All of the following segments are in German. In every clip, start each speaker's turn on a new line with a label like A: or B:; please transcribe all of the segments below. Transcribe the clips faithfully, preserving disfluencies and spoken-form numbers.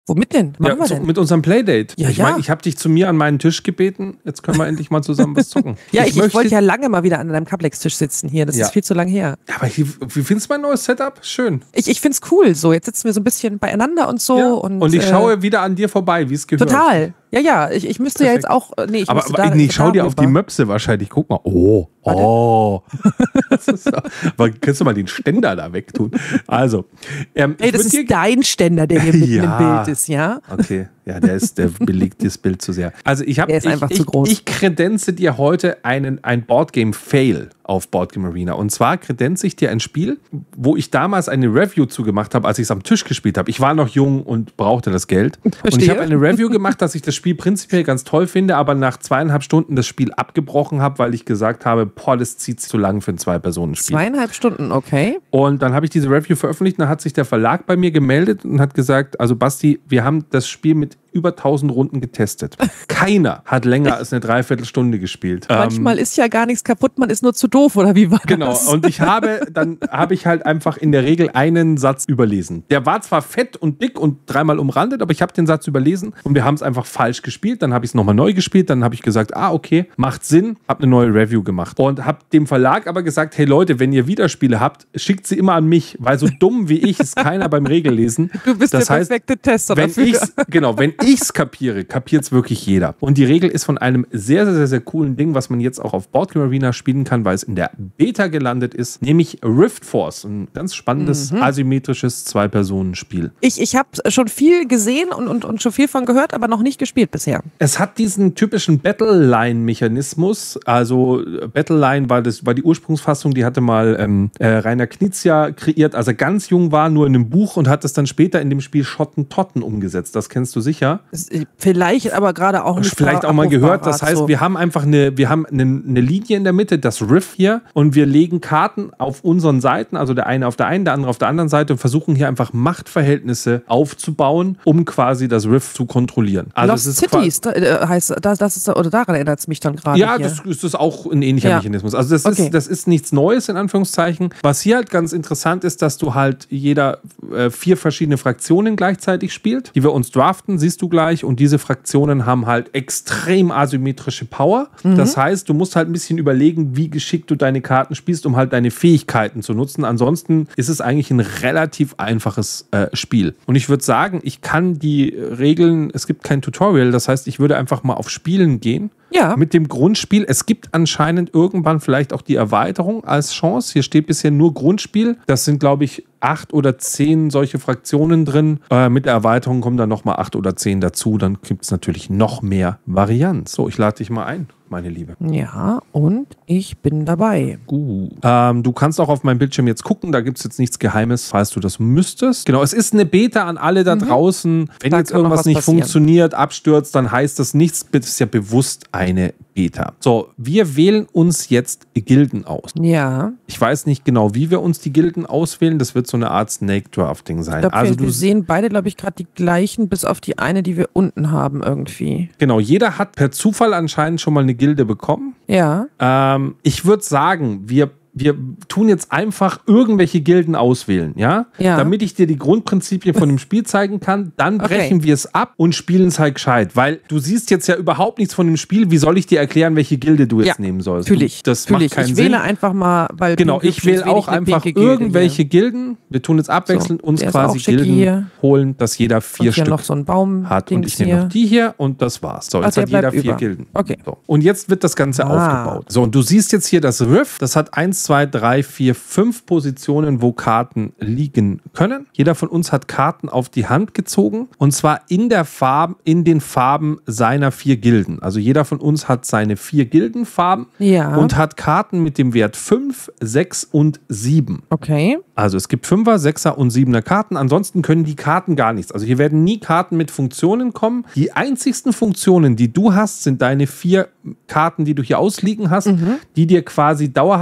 A: Womit denn? Machen
B: Ja,
A: wir
B: zu,
A: denn?
B: mit unserem Playdate.
A: Ja,
B: ich
A: ja.
B: meine, ich habe dich zu mir an meinen Tisch gebeten. Jetzt können wir endlich mal zusammen was zocken.
A: ja, ich, ich,
B: möchte,
A: wollte ja lange mal wieder an deinem Cuplex-Tisch sitzen hier. Das
B: Ja.
A: ist viel zu lang her.
B: Aber hier, wie findest du mein neues Setup? Schön.
A: Ich, ich find's cool so. Jetzt sitzen wir so ein bisschen beieinander und so.
B: Ja.
A: Und,
B: Und ich
A: äh,
B: schaue wieder an dir vorbei, wie es gehört.
A: Total. Ja, ja. Ich, ich müsste
B: Perfekt.
A: ja jetzt auch. Nee, ich
B: Aber,
A: müsste
B: aber
A: da,
B: nee, ich schau dir auf die
A: darüber.
B: Möpse wahrscheinlich. Guck mal. Oh, oh. Das ist so. Aber kannst du mal den Ständer da wegtun? Also. Ähm,
A: Hey,
B: ich
A: das
B: würd
A: ist
B: dir-
A: dein Ständer, der hier mitten
B: Ja.
A: im Bild ist, ja?
B: Okay, ja, der ist, der belegt das Bild zu sehr. Also ich habe,
A: Der ist
B: ich,
A: einfach
B: ich,
A: zu groß.
B: ich kredenze dir heute einen ein Boardgame-Fail auf Boardgame Arena. Und zwar kredenze ich dir ein Spiel, wo ich damals eine Review zugemacht habe, als ich es am Tisch gespielt habe. Ich war noch jung und brauchte das Geld.
A: Verstehe.
B: Und ich habe eine Review gemacht, dass ich das Spiel prinzipiell ganz toll finde, aber nach zweieinhalb Stunden das Spiel abgebrochen habe, weil ich gesagt habe, boah, das zieht zu lang für ein Zwei-Personen-Spiel.
A: Zweieinhalb Stunden, okay.
B: Und dann habe ich diese Review veröffentlicht, dann hat sich der Verlag bei mir gemeldet und hat gesagt, also Basti, wir haben das Spiel mit über tausend Runden getestet. Keiner hat länger als eine Dreiviertelstunde gespielt.
A: Manchmal ist ja gar nichts kaputt, man ist nur zu doof, oder wie war
B: Genau,
A: das?
B: und ich habe, dann habe ich halt einfach in der Regel einen Satz überlesen. Der war zwar fett und dick und dreimal umrandet, aber ich habe den Satz überlesen und wir haben es einfach falsch gespielt. Dann habe ich es nochmal neu gespielt, dann habe ich gesagt, ah, okay, macht Sinn, habe eine neue Review gemacht. Und habe dem Verlag aber gesagt, hey Leute, wenn ihr Wiederspiele habt, schickt sie immer an mich, weil so dumm wie ich ist keiner beim Regellesen.
A: Du bist
B: das
A: der
B: heißt,
A: perfekte Tester
B: wenn
A: dafür.
B: ich's, genau, wenn ich's kapiere, kapiert es wirklich jeder. Und die Regel ist von einem sehr, sehr, sehr, sehr coolen Ding, was man jetzt auch auf Boardgame Arena spielen kann, weil es in der Beta gelandet ist, nämlich Rift Force. Ein ganz spannendes,
A: Mhm.
B: asymmetrisches Zwei-Personen-Spiel.
A: Ich, ich habe schon viel gesehen und, und, und schon viel von gehört, aber noch nicht gespielt bisher.
B: Es hat diesen typischen Battleline-Mechanismus. Also Battleline war, das, war die Ursprungsfassung, die hatte mal ähm, äh, Rainer Knizia kreiert, als er ganz jung war, nur in einem Buch und hat es dann später in dem Spiel Schottentotten umgesetzt. Das kennst du sicher.
A: Das, vielleicht aber gerade auch nicht.
B: Vielleicht auch mal gehört. Das heißt,
A: so.
B: wir haben einfach eine, wir haben eine, eine Linie in der Mitte, das Riff hier, und wir legen Karten auf unseren Seiten, also der eine auf der einen, der andere auf der anderen Seite, und versuchen hier einfach Machtverhältnisse aufzubauen, um quasi das Riff zu kontrollieren. Also
A: Lost
B: es ist
A: Cities da, äh, heißt das, das ist, oder daran erinnert es mich dann gerade.
B: Ja,
A: hier.
B: das ist das auch ein ähnlicher
A: Ja.
B: Mechanismus. Also das,
A: Okay.
B: ist, das ist nichts Neues, in Anführungszeichen. Was hier halt ganz interessant ist, dass du halt jeder äh, vier verschiedene Fraktionen gleichzeitig spielt, die wir uns draften, siehst du gleich. Und diese Fraktionen haben halt extrem asymmetrische Power.
A: Mhm.
B: Das heißt, du musst halt ein bisschen überlegen, wie geschickt du deine Karten spielst, um halt deine Fähigkeiten zu nutzen. Ansonsten ist es eigentlich ein relativ einfaches äh, Spiel. Und ich würde sagen, ich kann die Regeln, es gibt kein Tutorial, das heißt, ich würde einfach mal auf Spielen gehen.
A: Ja.
B: Mit dem Grundspiel. Es gibt anscheinend irgendwann vielleicht auch die Erweiterung als Chance. Hier steht bisher nur Grundspiel. Das sind, glaube ich, acht oder zehn solche Fraktionen drin. Äh, mit der Erweiterung kommen dann nochmal acht oder zehn dazu. Dann gibt es natürlich noch mehr Varianz. So, ich lade dich mal ein, meine Liebe.
A: Ja, und ich bin dabei.
B: Gut. Ähm, du kannst auch auf meinem Bildschirm jetzt gucken. Da gibt es jetzt nichts Geheimes, falls du das müsstest. Genau, es ist eine Beta an alle da draußen. Wenn
A: Da
B: jetzt
A: kann noch
B: irgendwas
A: was
B: nicht
A: passieren.
B: funktioniert, abstürzt, dann heißt das nichts. Das ist ja bewusst eine Beta. So, wir wählen uns jetzt Gilden aus.
A: Ja.
B: Ich weiß nicht genau, wie wir uns die Gilden auswählen. Das wird so eine Art Snake-Drafting sein.
A: Ich glaub,
B: also
A: wir,
B: du
A: wir sehen beide, glaube ich, gerade die gleichen, bis auf die eine, die wir unten haben irgendwie.
B: genau, jeder hat per Zufall anscheinend schon mal eine Gilde bekommen.
A: Ja.
B: Ähm, ich würde sagen, wir wir tun jetzt einfach irgendwelche Gilden auswählen, ja?
A: Ja.
B: Damit ich dir die Grundprinzipien von dem Spiel zeigen kann, dann
A: Okay.
B: brechen wir es ab und spielen es halt gescheit, weil du siehst jetzt ja überhaupt nichts von dem Spiel, wie soll ich dir erklären, welche Gilde du jetzt
A: Ja,
B: nehmen sollst?
A: Fühle ich.
B: Das
A: Fühl
B: macht
A: ich.
B: keinen
A: Ich
B: Sinn.
A: wähle einfach mal, weil
B: Genau,
A: Pink
B: ich wähle
A: ist wenig
B: auch
A: eine
B: einfach
A: pinke Gilde
B: irgendwelche
A: hier.
B: Gilden. Wir tun jetzt abwechselnd
A: So,
B: uns
A: der ist
B: quasi
A: auch schicki
B: Gilden
A: hier.
B: holen, dass jeder vier
A: Und hier
B: Stück
A: noch so ein Baum
B: hat. Und ich nehme
A: hier.
B: noch die hier und das war's. So,
A: Ach,
B: jetzt
A: der
B: hat jeder
A: bleibt
B: vier
A: über.
B: Gilden.
A: Okay.
B: So. Und jetzt wird das Ganze
A: Ah.
B: aufgebaut. So, und du siehst jetzt hier das Riff. Das hat eins, zwei, drei, vier, fünf Positionen, wo Karten liegen können. Jeder von uns hat Karten auf die Hand gezogen. Und zwar in der Farbe, in den Farben seiner vier Gilden. Also jeder von uns hat seine vier Gildenfarben
A: Ja.
B: und hat Karten mit dem Wert fünf, sechs und sieben.
A: Okay.
B: Also es gibt Fünfer, Sechser und Siebener Karten. Ansonsten können die Karten gar nichts. Also hier werden nie Karten mit Funktionen kommen. Die einzigsten Funktionen, die du hast, sind deine vier Karten, die du hier ausliegen hast, die dir quasi dauerhafte Funktionen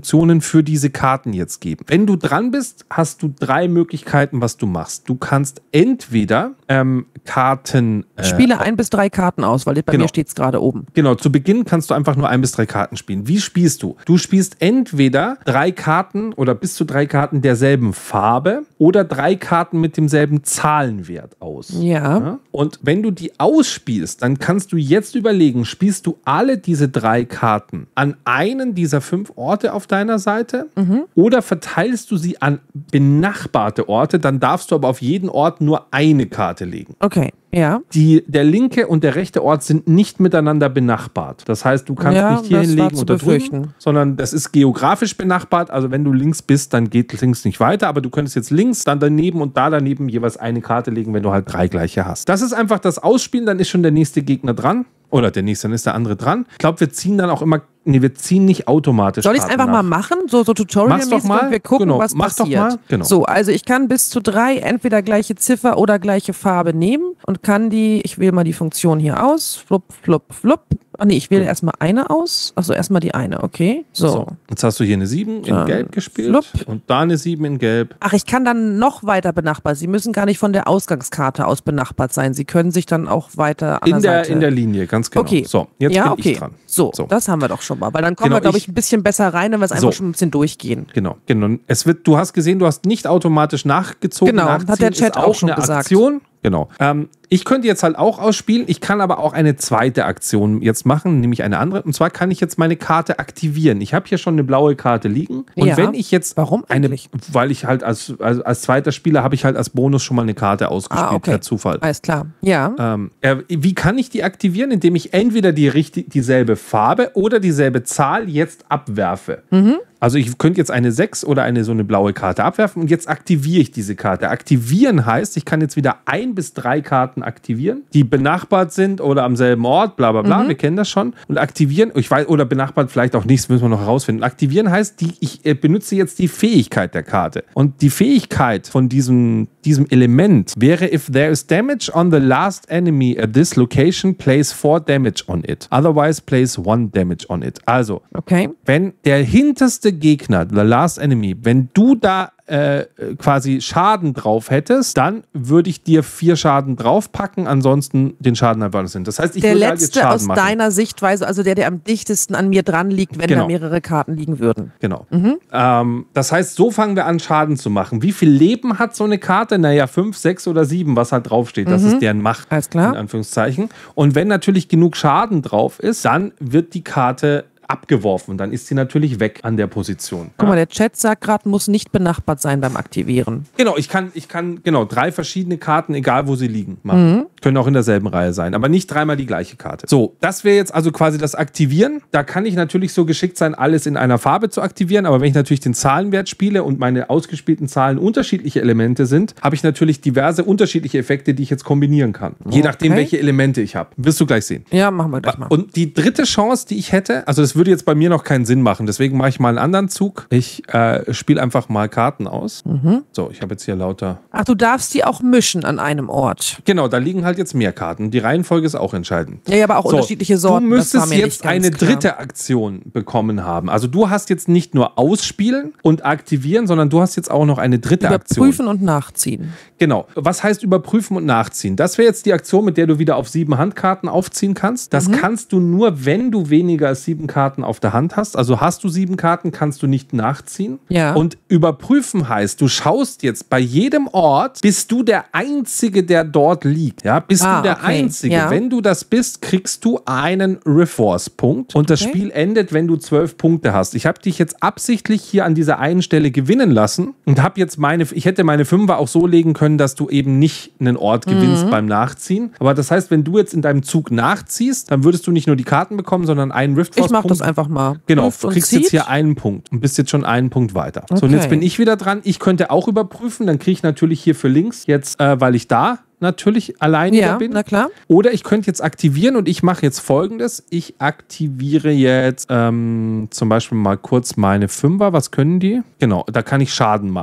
B: Funktionen für diese Karten jetzt geben. Wenn du dran bist, hast du drei Möglichkeiten, was du machst. Du kannst entweder ähm, Karten... Äh,
A: Spiele ein bis drei Karten aus, weil bei
B: genau.
A: mir steht es gerade oben.
B: Genau, zu Beginn kannst du einfach nur ein bis drei Karten spielen. Wie spielst du? Du spielst entweder drei Karten oder bis zu drei Karten derselben Farbe oder drei Karten mit demselben Zahlenwert aus.
A: Ja.
B: Ja? Und wenn du die ausspielst, dann kannst du jetzt überlegen, spielst du alle diese drei Karten an einen dieser fünf Orte auf deiner Seite mhm. oder verteilst du sie an benachbarte Orte, dann darfst du aber auf jeden Ort nur eine Karte legen.
A: Okay. Ja.
B: Die, der linke und der rechte Ort sind nicht miteinander benachbart. Das heißt, du kannst
A: ja,
B: nicht hier hinlegen oder drüben, sondern das ist geografisch benachbart. Also wenn du links bist, dann geht links nicht weiter, aber du könntest jetzt links, dann daneben und da daneben jeweils eine Karte legen, wenn du halt drei gleiche hast. Das ist einfach das Ausspielen, dann ist schon der nächste Gegner dran. Oder der nächste, dann ist der andere dran. Ich glaube, wir ziehen dann auch immer, nee, wir ziehen nicht automatisch.
A: Soll ich es einfach nach. mal machen? So, so Tutorial-mäßig
B: doch mal.
A: Und wir gucken,
B: genau.
A: was
B: Mach
A: passiert.
B: Doch mal. Genau.
A: So, also ich kann bis zu drei entweder gleiche Ziffer oder gleiche Farbe nehmen und kann die, ich wähle mal die Funktion hier aus, flupp, flupp, flupp. Ach nee, ich wähle ja. erstmal eine aus. Achso, erstmal die eine, okay. So. so.
B: Jetzt hast du hier eine sieben in
A: dann
B: Gelb gespielt
A: flupp.
B: Und da eine sieben in Gelb.
A: Ach, ich kann dann noch weiter benachbart. Sie müssen gar nicht von der Ausgangskarte aus benachbart sein. Sie können sich dann auch weiter an
B: in
A: der,
B: der
A: Seite...
B: In der Linie, ganz genau.
A: Okay.
B: So, jetzt
A: ja,
B: bin
A: okay.
B: ich dran.
A: So,
B: so,
A: das haben wir doch schon mal. Weil dann kommen
B: genau,
A: wir, glaube ich, ein bisschen besser rein, wenn wir es einfach
B: so.
A: schon ein bisschen durchgehen.
B: Genau, genau. Es wird, du hast gesehen, du hast nicht automatisch nachgezogen.
A: Genau,
B: Nachziehen
A: hat der Chat
B: ist
A: auch schon
B: eine
A: gesagt.
B: Aktion. Genau. Ähm, ich könnte jetzt halt auch ausspielen, ich kann aber auch eine zweite Aktion jetzt machen, nämlich eine andere. Und zwar kann ich jetzt meine Karte aktivieren. Ich habe hier schon eine blaue Karte liegen. Und
A: ja.
B: wenn ich jetzt
A: Warum eigentlich?
B: Eine, weil ich halt als, als, als zweiter Spieler habe ich halt als Bonus schon mal eine Karte ausgespielt,
A: ah, okay.
B: per Zufall.
A: Alles klar. Ja.
B: Ähm, äh, wie kann ich die aktivieren? Indem ich entweder die richtig, dieselbe Farbe oder dieselbe Zahl jetzt abwerfe. Mhm. Also ich könnte jetzt eine sechs oder eine so eine blaue Karte abwerfen und jetzt aktiviere ich diese Karte. Aktivieren heißt, ich kann jetzt wieder ein bis drei Karten aktivieren, die benachbart sind oder am selben Ort, bla bla bla, mhm. wir kennen das schon. Und aktivieren, ich weiß, oder benachbart vielleicht auch nicht, das müssen wir noch herausfinden. Aktivieren heißt, die, ich äh, benutze jetzt die Fähigkeit der Karte. Und die Fähigkeit von diesem, diesem Element wäre, if there is damage on the last enemy at this location, place four damage on it. Otherwise, place one damage on it. Also,
A: okay.
B: wenn der hinterste Gegner, the last enemy, wenn du da äh, quasi Schaden drauf hättest, dann würde ich dir vier Schaden draufpacken, ansonsten den Schaden einfach nicht sind. Das heißt, ich
A: der
B: würde
A: letzte
B: halt jetzt Schaden
A: aus
B: machen.
A: deiner Sichtweise, also der, der am dichtesten an mir dran liegt, wenn
B: genau.
A: da mehrere Karten liegen würden.
B: Genau. Mhm. Ähm, das heißt, so fangen wir an, Schaden zu machen. Wie viel Leben hat so eine Karte? Naja, fünf, sechs oder sieben, was halt draufsteht. Das mhm. ist deren Macht,
A: alles klar.
B: In Anführungszeichen. Und wenn natürlich genug Schaden drauf ist, dann wird die Karte abgeworfen. Dann ist sie natürlich weg an der Position.
A: Guck mal, der Chat sagt gerade, muss nicht benachbart sein beim Aktivieren.
B: Genau, ich kann, ich kann genau drei verschiedene Karten, egal wo sie liegen, machen. Mhm. Können auch in derselben Reihe sein, aber nicht dreimal die gleiche Karte. So, das wäre jetzt also quasi das Aktivieren. Da kann ich natürlich so geschickt sein, alles in einer Farbe zu aktivieren, aber wenn ich natürlich den Zahlenwert spiele und meine ausgespielten Zahlen unterschiedliche Elemente sind, habe ich natürlich diverse unterschiedliche Effekte, die ich jetzt kombinieren kann. Je
A: okay.
B: nachdem, welche Elemente ich habe. Wirst du gleich sehen.
A: Ja, machen wir gleich mal.
B: Und die dritte Chance, die ich hätte, also das würde jetzt bei mir noch keinen Sinn machen, deswegen mache ich mal einen anderen Zug. Ich äh, spiele einfach mal Karten aus. Mhm. So, ich habe jetzt hier lauter...
A: Ach, du darfst die auch mischen an einem Ort.
B: Genau, da liegen halt jetzt mehr Karten. Die Reihenfolge ist auch entscheidend.
A: Ja, ja, aber auch so, unterschiedliche Sorten.
B: Du müsstest jetzt eine klar. dritte Aktion bekommen haben. Also du hast jetzt nicht nur ausspielen und aktivieren, sondern du hast jetzt auch noch eine dritte Aktion.
A: Überprüfen und nachziehen.
B: Genau. Was heißt überprüfen und nachziehen? Das wäre jetzt die Aktion, mit der du wieder auf sieben Handkarten aufziehen kannst. Das mhm. kannst du nur, wenn du weniger als sieben Karten auf der Hand hast. Also hast du sieben Karten, kannst du nicht nachziehen.
A: Ja.
B: Und überprüfen heißt, du schaust jetzt bei jedem Ort, bist du der Einzige, der dort liegt. Ja, bist
A: ah,
B: du der
A: okay.
B: Einzige.
A: Ja.
B: Wenn du das bist, kriegst du einen Reforce-Punkt. Und das okay. Spiel endet, wenn du zwölf Punkte hast. Ich habe dich jetzt absichtlich hier an dieser einen Stelle gewinnen lassen und habe jetzt meine, ich hätte meine Fünfer auch so legen können, dass du eben nicht einen Ort gewinnst mhm. beim Nachziehen. Aber das heißt, wenn du jetzt in deinem Zug nachziehst, dann würdest du nicht nur die Karten bekommen, sondern einen Rift-Force-Punkt.
A: Ich mach das einfach mal.
B: Genau, du kriegst jetzt hier einen Punkt und bist jetzt schon einen Punkt weiter. Okay. So, und jetzt bin ich wieder dran. Ich könnte auch überprüfen, dann kriege ich natürlich hier für links jetzt, äh, weil ich da natürlich alleine
A: ja,
B: bin.
A: Na klar.
B: Oder ich könnte jetzt aktivieren und ich mache jetzt Folgendes. Ich aktiviere jetzt ähm, zum Beispiel mal kurz meine Fünfer. Was können die? Genau, da kann ich Schaden machen.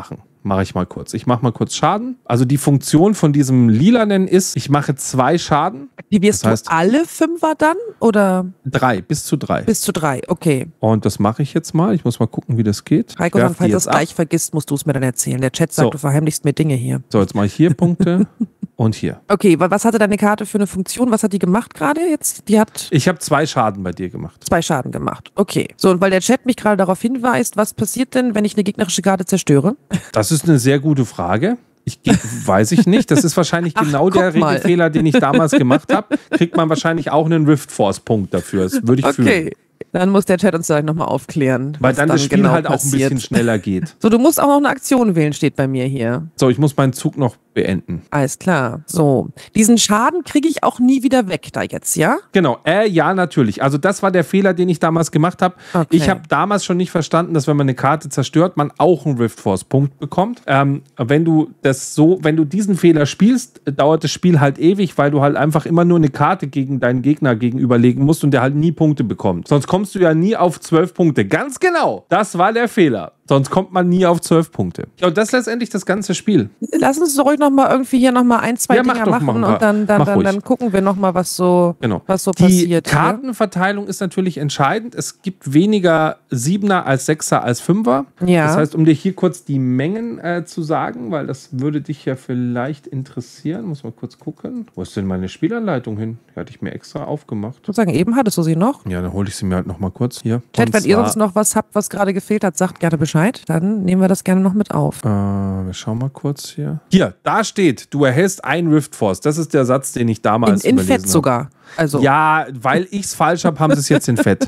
B: mache ich mal kurz. Ich mache mal kurz Schaden. Also die Funktion von diesem Lilanen ist, ich mache zwei Schaden.
A: Aktivierst
B: das heißt,
A: du alle Fünfer dann? Oder?
B: Drei, bis zu drei.
A: Bis zu drei, okay.
B: Und das mache ich jetzt mal. Ich muss mal gucken, wie das geht.
A: Heiko, falls du es gleich vergisst, musst du es mir dann erzählen. Der Chat sagt, so. Du verheimlichst mir Dinge hier.
B: So, jetzt mache ich hier Punkte und hier.
A: Okay, was hatte deine Karte für eine Funktion? Was hat die gemacht gerade jetzt? Die hat...
B: Ich habe zwei Schaden bei dir gemacht.
A: Zwei Schaden gemacht, okay. So, und weil der Chat mich gerade darauf hinweist, was passiert denn, wenn ich eine gegnerische Karte zerstöre?
B: Das ist eine sehr gute Frage. Ich weiß ich nicht. Das ist wahrscheinlich Ach, genau der Regelfehler, den ich damals gemacht habe. Kriegt man wahrscheinlich auch einen Rift Force Punkt dafür. Das würde ich okay. fühlen.
A: Dann muss der Chat uns gleich nochmal aufklären.
B: Weil dann, dann das Spiel genau halt passiert. Auch ein bisschen schneller geht.
A: So, du musst auch noch eine Aktion wählen, steht bei mir hier.
B: So, ich muss meinen Zug noch beenden.
A: Alles klar. So, diesen Schaden kriege ich auch nie wieder weg da jetzt, ja?
B: Genau, äh, ja, natürlich. Also das war der Fehler, den ich damals gemacht habe. Okay. Ich habe damals schon nicht verstanden, dass wenn man eine Karte zerstört, man auch einen Rift Force Punkt bekommt. Ähm, wenn du das so, wenn du diesen Fehler spielst, dauert das Spiel halt ewig, weil du halt einfach immer nur eine Karte gegen deinen Gegner gegenüberlegen musst und der halt nie Punkte bekommt. Sonst kommst du ja nie auf zwölf Punkte. Ganz genau. Das war der Fehler. Sonst kommt man nie auf zwölf Punkte. Ja, und das ist letztendlich das ganze Spiel.
A: Lass uns doch ruhig noch mal irgendwie hier noch mal ein, zwei ja, Dinger mach doch, machen mach und dann, dann, dann, dann gucken wir noch mal, was so,
B: genau.
A: was so
B: die
A: passiert.
B: Die Kartenverteilung ist natürlich entscheidend. Es gibt weniger Siebener als Sechser als Fünfer.
A: Ja.
B: Das heißt, um dir hier kurz die Mengen äh, zu sagen, weil das würde dich ja vielleicht interessieren. Muss mal kurz gucken. Wo ist denn meine Spielanleitung hin? Die hatte ich mir extra aufgemacht.
A: Ich würde sagen, eben hattest du sie noch.
B: Ja, dann hole ich sie mir halt noch mal kurz hier.
A: Chat, wenn ihr sonst noch was habt, was gerade gefehlt hat, sagt gerne Bescheid. Dann nehmen wir das gerne noch mit auf.
B: Äh, wir schauen mal kurz hier. Hier, da steht, du erhältst ein Rift Force. Das ist der Satz, den ich damals
A: in, in Fett
B: habe.
A: sogar. Also.
B: Ja, weil ich es falsch habe, haben sie es jetzt in Fett.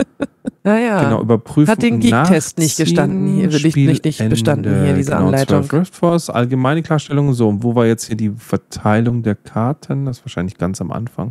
A: Naja.
B: Genau, überprüfen.
A: Hat den Geek-Test nicht gestanden hier, nicht, nicht, nicht bestanden hier, diese genau, Anleitung.
B: Rift Force, allgemeine Klarstellung. So, und wo war jetzt hier die Verteilung der Karten? Das ist wahrscheinlich ganz am Anfang.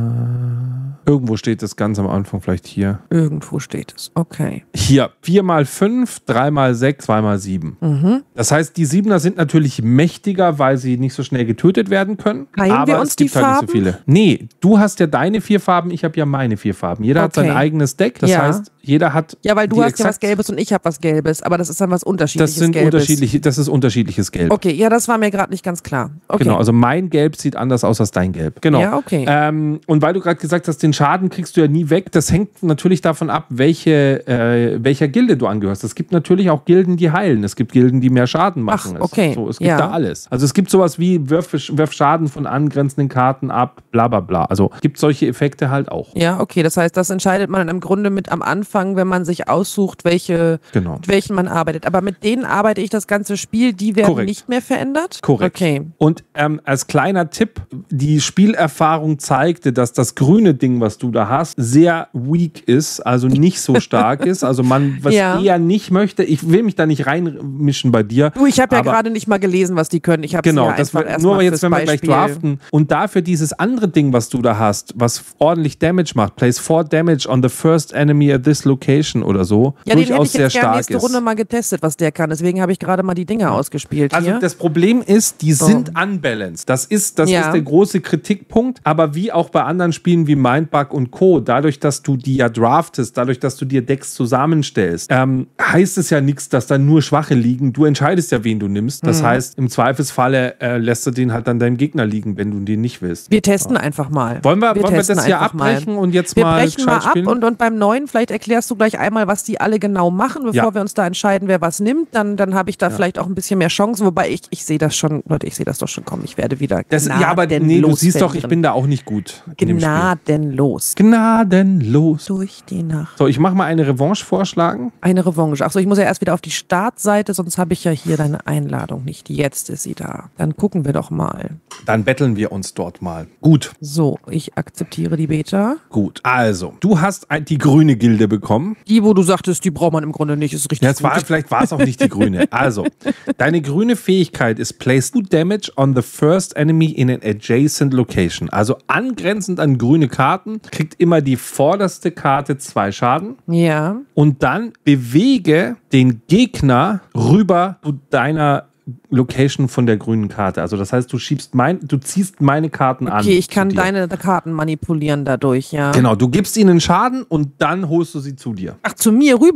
B: Äh, irgendwo steht es ganz am Anfang, vielleicht hier.
A: Irgendwo steht es, okay.
B: Hier, vier mal fünf, drei mal sechs, zwei mal sieben.
A: Mhm.
B: Das heißt, die Siebener sind natürlich mächtiger, weil sie nicht so schnell getötet werden können.
A: Teilen
B: aber
A: wir uns
B: es gibt
A: die
B: halt
A: Farben?
B: nicht so viele. Nee, du hast ja deine vier Farben, ich habe ja meine vier Farben. Jeder
A: okay.
B: hat sein eigenes Deck. Das
A: ja.
B: heißt, jeder hat.
A: Ja, weil du hast ja was Gelbes und ich habe was Gelbes, aber das ist dann was unterschiedliches
B: das sind
A: Gelbes.
B: Unterschiedliche, das ist unterschiedliches Gelb.
A: Okay, ja, das war mir gerade nicht ganz klar. Okay.
B: Genau, also mein Gelb sieht anders aus als dein Gelb. Genau.
A: Ja, okay.
B: Ähm, und weil du gerade gesagt hast, den Schaden kriegst du ja nie weg, das hängt natürlich davon ab, welche, äh, welcher Gilde du angehörst. Es gibt natürlich auch Gilden, die heilen. Es gibt Gilden, die mehr Schaden machen.
A: Ach, okay.
B: Es, so, es gibt
A: ja.
B: da alles. Also es gibt sowas wie wirf, wirf Schaden von angrenzenden Karten ab, bla bla bla. Also gibt solche Effekte halt auch.
A: Ja, okay. Das heißt, das entscheidet man im Grunde mit am Anfang, wenn man sich aussucht, welche,
B: genau.
A: mit welchen man arbeitet. Aber mit denen arbeite ich das ganze Spiel, die werden
B: Korrekt.
A: nicht mehr verändert?
B: Korrekt.
A: Okay.
B: Und ähm, als kleiner Tipp, die Spielerfahrung zeigte, dass das grüne Ding, was du da hast, sehr weak ist, also nicht so stark ist. Also man, was
A: ja.
B: eher nicht möchte, ich will mich da nicht reinmischen bei dir.
A: Du, ich habe ja gerade nicht mal gelesen, was die können. Ich habe
B: genau,
A: ja
B: das
A: einfach
B: wir, nur jetzt, wenn wir
A: Beispiel.
B: gleich draften. Und dafür dieses andere Ding, was du da hast, was ordentlich Damage macht, plays four damage on the first enemy at this location oder so,
A: ja,
B: durchaus
A: den hätte ich
B: sehr
A: jetzt
B: stark
A: nächste
B: ist.
A: Runde mal getestet, was der kann. Deswegen habe ich gerade mal die Dinger ausgespielt
B: Also
A: hier.
B: das Problem ist, die
A: so.
B: sind unbalanced. Das ist, das
A: ja.
B: ist der große Kritikpunkt. Aber wie auch bei anderen Spielen wie Mindbug und Co., dadurch, dass du die ja draftest, dadurch, dass du dir Decks zusammenstellst, ähm, heißt es ja nichts, dass da nur Schwache liegen. Du entscheidest ja, wen du nimmst. Das
A: mhm.
B: heißt, im Zweifelsfalle äh, lässt du den halt an deinem Gegner liegen, wenn du den nicht willst.
A: Wir testen
B: ja.
A: einfach mal.
B: Wollen wir,
A: wir,
B: wollen wir das hier abbrechen mal. und jetzt
A: wir
B: mal
A: brechen mal ab
B: spielen?
A: und, und beim neuen, vielleicht erklärst du gleich einmal, was die alle genau machen, bevor
B: ja.
A: wir uns da entscheiden, wer was nimmt. Dann, dann habe ich da ja. vielleicht auch ein bisschen mehr Chancen. Wobei ich, ich sehe das schon, Leute, ich sehe das doch schon kommen. Ich werde wieder
B: das, Ja, aber nee, du siehst doch, ich bin da auch nicht gut.
A: Gnadenlos.
B: Gnadenlos.
A: Durch die Nacht.
B: So, ich mache mal eine Revanche vorschlagen.
A: Eine Revanche. Achso, ich muss ja erst wieder auf die Startseite, sonst habe ich ja hier deine Einladung nicht. Jetzt ist sie da. Dann gucken wir doch mal.
B: Dann betteln wir uns dort mal. Gut.
A: So, ich akzeptiere die Beta.
B: Gut. Also, du hast die grüne Gilde bekommen.
A: Die, wo du sagtest, die braucht man im Grunde nicht, ist richtig.
B: Ja, war, vielleicht war es auch nicht die grüne. Also, deine grüne Fähigkeit ist Place two damage on the first enemy in an adjacent location. Also angrenzend an grüne Karten kriegt immer die vorderste Karte zwei Schaden.
A: Ja.
B: Und dann bewege den Gegner rüber zu deiner Location von der grünen Karte. Also das heißt, du schiebst mein, du ziehst meine Karten
A: okay,
B: an.
A: Okay, ich kann deine Karten manipulieren dadurch, ja.
B: Genau, du gibst ihnen Schaden und dann holst du sie zu dir.
A: Ach, zu mir rüber?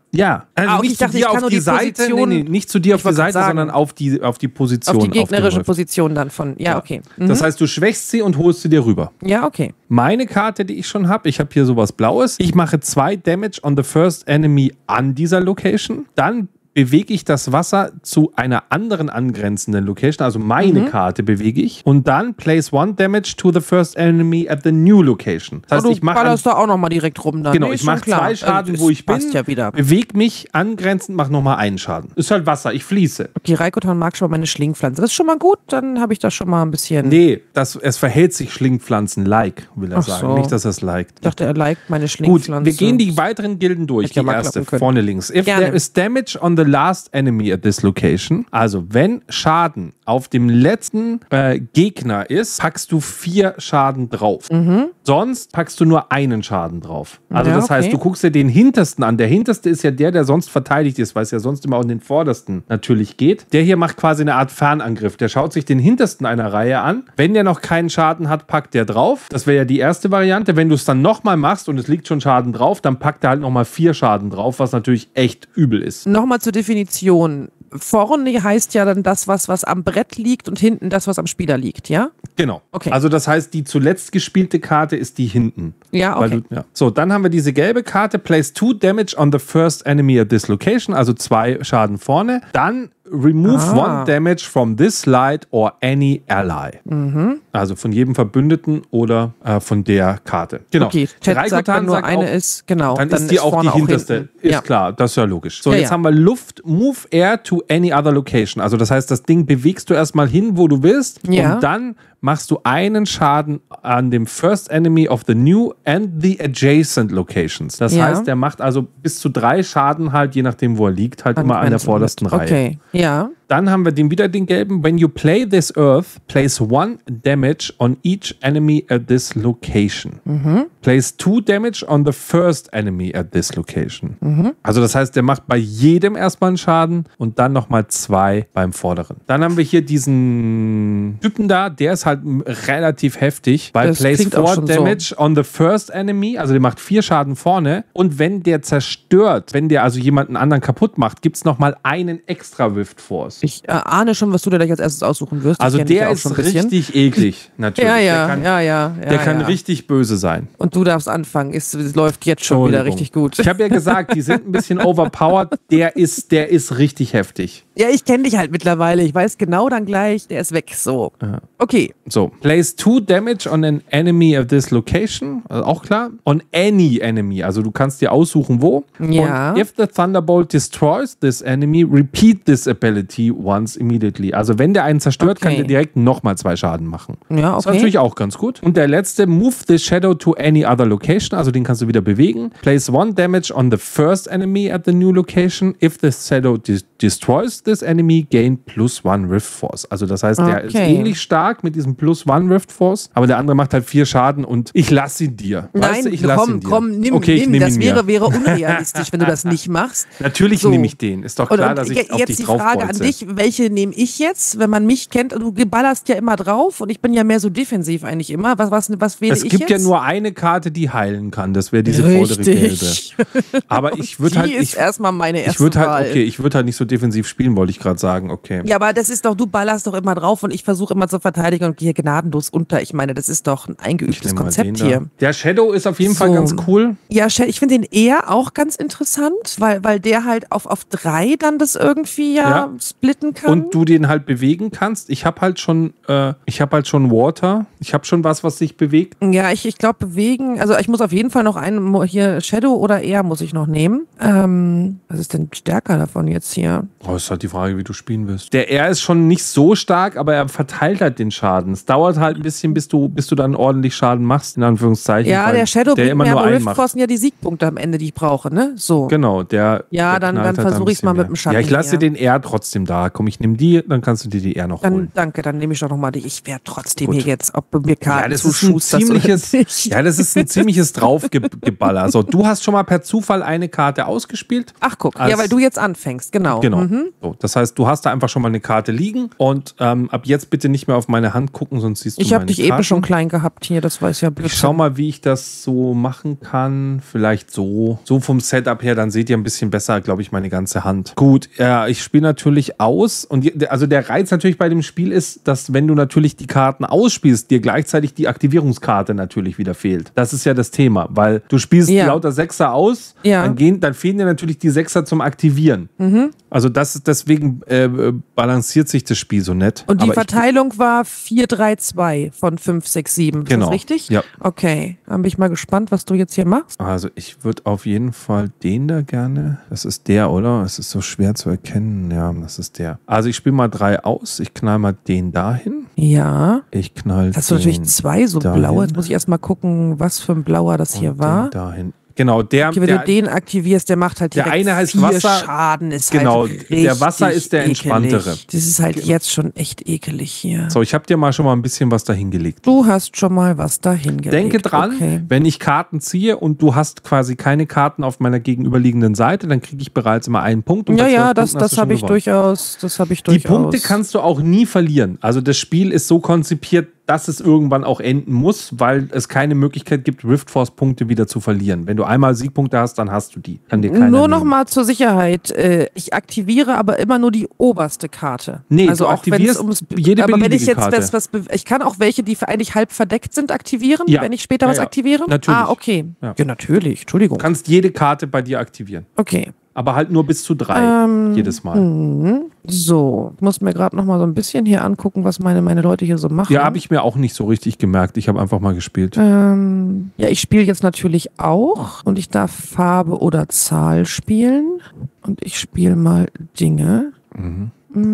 B: Ja, also
A: Ah, okay,
B: nicht
A: ich
B: zu
A: dachte,
B: dir
A: ich kann
B: auf
A: nur
B: die
A: die
B: Seite, nee,
A: Position-
B: nee, nicht zu dir auf
A: Ich
B: die
A: wollte
B: Seite,
A: sagen.
B: sondern auf die, auf die Position.
A: Auf die gegnerische
B: dem Rift.
A: Position dann von. Ja, okay. Mhm.
B: Das heißt, du schwächst sie und holst sie dir rüber.
A: Ja, okay.
B: Meine Karte, die ich schon habe, ich habe hier sowas Blaues. Ich mache zwei Damage on the first enemy an dieser Location. Dann bewege ich das Wasser zu einer anderen angrenzenden Location, also meine
A: Mhm.
B: Karte bewege ich. Und dann place one damage to the first enemy at the new location. Das heißt,
A: du
B: ich mache
A: ballerst da auch nochmal direkt rum dann.
B: Genau,
A: Nee,
B: ich
A: ist schon
B: mache
A: klar.
B: zwei Schaden,
A: Also,
B: wo
A: es
B: ich bin,
A: passt ja wieder.
B: bewege mich angrenzend, mache nochmal einen Schaden. Ist halt Wasser, ich fließe.
A: Okay, Raikotan mag schon mal meine Schlingpflanze. Das ist schon mal gut, dann habe ich das schon mal ein bisschen...
B: Nee, das, es verhält sich Schlingpflanzen-like, will er
A: Ach
B: sagen.
A: so.
B: Nicht, dass er es liked.
A: Ich dachte, er liked meine
B: Gut,
A: Schlingpflanze.
B: wir gehen die weiteren Gilden durch.
A: Hätte ja
B: Die
A: mal
B: erste,
A: klappen können.
B: vorne links. If
A: Gerne.
B: there is damage on the last enemy at this location, also wenn Schaden auf dem letzten äh, Gegner ist, packst du vier Schaden drauf. Sonst packst du nur einen Schaden drauf. Also
A: Ja,
B: das heißt,
A: okay.
B: du guckst dir den hintersten an. Der hinterste ist ja der, der sonst verteidigt ist, weil es ja sonst immer um den vordersten natürlich geht. Der hier macht quasi eine Art Fernangriff. Der schaut sich den hintersten einer Reihe an. Wenn der noch keinen Schaden hat, packt der drauf. Das wäre ja die erste Variante. Wenn du es dann nochmal machst und es liegt schon Schaden drauf, dann packt er halt nochmal vier Schaden drauf, was natürlich echt übel ist.
A: Nochmal zur Definition. Vorne heißt ja dann das, was, was am Brett liegt und hinten das, was am Spieler liegt, ja?
B: Genau.
A: Okay.
B: Also das heißt, die zuletzt gespielte Karte ist die hinten.
A: Ja,
B: Weil
A: okay.
B: du, ja. So, dann haben wir diese gelbe Karte. Place two damage on the first enemy at this location. Also zwei Schaden vorne. Dann remove
A: Ah.
B: one damage from this slide or any ally.
A: Mhm.
B: Also von jedem Verbündeten oder äh, von der Karte. Genau.
A: Okay, Chat sagt,
B: Raikotan
A: wenn nur
B: sagt
A: eine
B: auch,
A: ist, genau.
B: Dann, ist die auch die
A: vorne
B: hinterste.
A: hinten.
B: Ist
A: Ja.
B: klar, das ist ja logisch. So,
A: Ja,
B: jetzt
A: ja.
B: haben wir Luft, move air to any other location. Also das heißt, das Ding bewegst du erstmal hin, wo du willst.
A: Ja.
B: Und dann machst du einen Schaden an dem first enemy of the new and the adjacent locations. Das
A: Ja.
B: heißt, der macht also bis zu drei Schaden halt, je nachdem, wo er liegt, halt immer an der vordersten Reihe.
A: Okay, ja.
B: Dann haben wir den wieder den gelben. When you play this earth, place one damage on each enemy at this location. Place two damage on the first enemy at this location. Also das heißt, der macht bei jedem erstmal einen Schaden und dann nochmal zwei beim vorderen. Dann haben wir hier diesen Typen da, der ist halt relativ heftig. Bei
A: Das
B: place
A: klingt auch
B: four
A: schon so.
B: damage on the first enemy, also der macht vier Schaden vorne. Und wenn der zerstört, wenn der also jemanden anderen kaputt macht, gibt es nochmal einen extra Rift Force.
A: Ich äh, ahne schon, was du dir gleich als erstes aussuchen wirst. Ich
B: Also
A: kenn dich
B: der
A: ja auch
B: ist
A: schon ein bisschen.
B: richtig eklig, natürlich.
A: Ja, ja,
B: der kann,
A: ja, ja. ja
B: der kann
A: ja.
B: richtig böse sein.
A: Und du darfst anfangen. Es, es läuft jetzt schon wieder
B: Entschuldigung.
A: richtig gut.
B: Ich habe ja gesagt, die sind ein bisschen overpowered. Der ist, der ist richtig heftig.
A: Ja, ich kenne dich halt mittlerweile. Ich weiß genau dann gleich, der ist weg. So. Okay.
B: So, place two damage on an enemy of this location. Also auch klar. On any enemy. Also du kannst dir aussuchen, wo.
A: Ja.
B: Und if the Thunderbolt destroys this enemy, repeat this ability once immediately. Also wenn der einen zerstört, kann
A: Okay.
B: der direkt nochmal zwei Schaden machen.
A: Ja,
B: Das ist
A: okay.
B: natürlich auch ganz gut. Und der letzte, move the shadow to any other location. Also den kannst du wieder bewegen. Place one damage on the first enemy at the new location. If the shadow de destroys this enemy, gain plus one Rift Force. Also das heißt, der ist
A: Okay.
B: ähnlich stark mit diesem plus one Rift Force. Aber der andere macht halt vier Schaden und ich lasse ihn dir.
A: Nein,
B: weißt du, ich lasse
A: komm,
B: ihn dir.
A: komm, nimm,
B: okay, ich
A: nimm.
B: nehm
A: Das
B: ihn
A: wäre,
B: mir.
A: wäre unrealistisch, wenn du das nicht machst.
B: Natürlich
A: So.
B: nehme ich den. Ist doch
A: Und,
B: klar,
A: und
B: dass ich
A: je-
B: auf
A: jetzt
B: dich
A: die
B: drauf
A: Frage an
B: bolze.
A: dich, welche nehme ich jetzt, wenn man mich kennt? Du ballerst ja immer drauf und ich bin ja mehr so defensiv eigentlich immer. Was, was, was wähle
B: Es
A: ich
B: gibt
A: jetzt?
B: ja nur eine Karte, die heilen kann. Das wäre diese vordere gelbe.
A: Richtig.
B: Aber ich würde
A: Die
B: halt,
A: ist
B: ich,
A: erstmal meine erste
B: ich würde
A: Wahl.
B: halt, okay, ich würde halt nicht so defensiv spielen, wollte ich gerade sagen. Okay.
A: Ja, aber das ist doch, du ballerst doch immer drauf und ich versuche immer zu verteidigen und gehe gnadenlos unter. Ich meine, das ist doch ein
B: Ich
A: eingeübtes
B: nehm mal
A: Konzept
B: den
A: hier.
B: da. Der Shadow ist auf jeden Fall
A: So.
B: ganz cool.
A: Ja, Shell, ich finde den eher auch ganz interessant, weil, weil der halt auf, auf drei dann das irgendwie ja,
B: Ja.
A: splitten kann.
B: Und du den halt bewegen kannst. Ich habe halt schon, äh, ich habe halt schon Water. Ich habe schon was, was sich bewegt.
A: Ja, ich, ich glaube, bewegen, also ich muss auf jeden Fall noch einen, mo- hier Shadow oder Air muss ich noch nehmen. Ähm, was ist denn stärker davon jetzt hier?
B: Oh, ist halt die Frage, wie du spielen wirst. Der R ist schon nicht so stark, aber er verteilt halt den Schaden. Es dauert halt ein bisschen, bis du, bis du dann ordentlich Schaden machst, in Anführungszeichen.
A: Ja,
B: weil
A: der Shadow
B: der
A: bringt
B: immer
A: mir
B: nur
A: aber
B: einen
A: Rift
B: macht.
A: Force sind ja die Siegpunkte am Ende, die ich brauche, ne? So.
B: Genau, der.
A: Ja,
B: der
A: dann-
B: knallt
A: dann
B: halt
A: versuch
B: ein
A: ich's mal
B: bisschen
A: mit dem
B: mehr.
A: Schatten
B: Ja, ich lasse dir
A: hier.
B: den R trotzdem da. Komm, ich nehme die, dann kannst du dir die R noch
A: Dann
B: holen.
A: danke, dann nehme ich doch nochmal die. Ich werde trotzdem
B: Gut.
A: hier jetzt, ob du mir Karten
B: Ja, das ist ein
A: zuschusterst oder
B: ziemliches,
A: nicht.
B: ja, das ist ein ziemliches Draufgeballer. So, du hast schon mal per Zufall eine Karte ausgespielt.
A: Ach guck,
B: Als-
A: ja, weil du jetzt anfängst, genau.
B: Genau.
A: Mhm.
B: So, So, das heißt, du hast da einfach schon mal eine Karte liegen und ähm, ab jetzt bitte nicht mehr auf meine Hand gucken, sonst siehst du
A: Ich habe dich
B: Karten.
A: eben schon klein gehabt hier, das weiß ja
B: Ich schau mal, wie ich das so machen kann. Vielleicht so. So vom Setup her, dann seht ihr ein bisschen besser, glaube ich, meine ganze Hand. Gut, ja, ich spiele natürlich aus. Und die, also der Reiz natürlich bei dem Spiel ist, dass wenn du natürlich die Karten ausspielst, dir gleichzeitig die Aktivierungskarte natürlich wieder fehlt. Das ist ja das Thema, weil du spielst
A: ja.
B: lauter Sechser aus,
A: ja.
B: dann, gehen, dann fehlen dir natürlich die Sechser zum Aktivieren.
A: Mhm.
B: Also das, deswegen äh, balanciert sich das Spiel so nett.
A: Und die
B: Aber
A: Verteilung ich, war vier drei zwei von fünf sechs sieben. Ist
B: genau.
A: das richtig?
B: Ja.
A: Okay, dann bin ich mal gespannt, was du jetzt hier machst.
B: Also ich würde auf jeden Fall den da gerne. Das ist der, oder? Es ist so schwer zu erkennen. Ja, das ist der. Also ich spiele mal drei aus. Ich knall mal den dahin.
A: Ja.
B: Ich knall
A: Hast du natürlich zwei so
B: dahin.
A: blaue. Jetzt muss ich erstmal gucken, was für ein blauer das
B: Und
A: hier war.
B: Dahin. Genau, der,
A: okay, wenn
B: der,
A: du den aktivierst, der macht halt direkt
B: der eine heißt
A: vier
B: Wasser.
A: Schaden. Ist
B: genau,
A: halt richtig
B: der Wasser ist der
A: ekelig.
B: entspanntere.
A: Das ist halt jetzt schon echt ekelig hier.
B: So, ich habe dir mal schon mal ein bisschen was dahingelegt.
A: Du hast schon mal was dahingelegt.
B: Denke dran,
A: okay.
B: wenn ich Karten ziehe und du hast quasi keine Karten auf meiner gegenüberliegenden Seite, dann kriege ich bereits immer einen Punkt. Und
A: ja, ja, das,
B: Punkten
A: das habe ich durchaus. Das habe ich
B: Die
A: durchaus.
B: Punkte kannst du auch nie verlieren. Also das Spiel ist so konzipiert, dass es irgendwann auch enden muss, weil es keine Möglichkeit gibt, Rift Force Punkte wieder zu verlieren. Wenn du einmal Siegpunkte hast, dann hast du die. Kann dir keiner
A: Nur
B: nehmen.
A: noch mal zur Sicherheit. Äh, ich aktiviere aber immer nur die oberste Karte.
B: Nee,
A: also
B: du
A: auch wenn es
B: aktivierst
A: ums,
B: jede
A: aber wenn
B: beliebige
A: ich jetzt
B: Karte.
A: was, was ich kann auch welche, die eigentlich halb verdeckt sind, aktivieren,
B: Ja.
A: wenn ich später
B: Ja,
A: was
B: ja.
A: aktiviere.
B: Natürlich.
A: Ah, okay.
B: Ja.
A: Ja, natürlich. Entschuldigung.
B: Du kannst jede Karte bei dir aktivieren.
A: Okay.
B: Aber halt nur bis zu drei
A: Ähm,
B: jedes Mal.
A: Mhm. So, ich muss mir gerade noch mal so ein bisschen hier angucken, was meine, meine Leute hier so machen.
B: Ja, habe ich mir auch nicht so richtig gemerkt. Ich habe einfach mal gespielt.
A: Ähm, ja, ich spiele jetzt natürlich auch und ich darf Farbe oder Zahl spielen und ich spiele mal Dinge.
B: Mhm.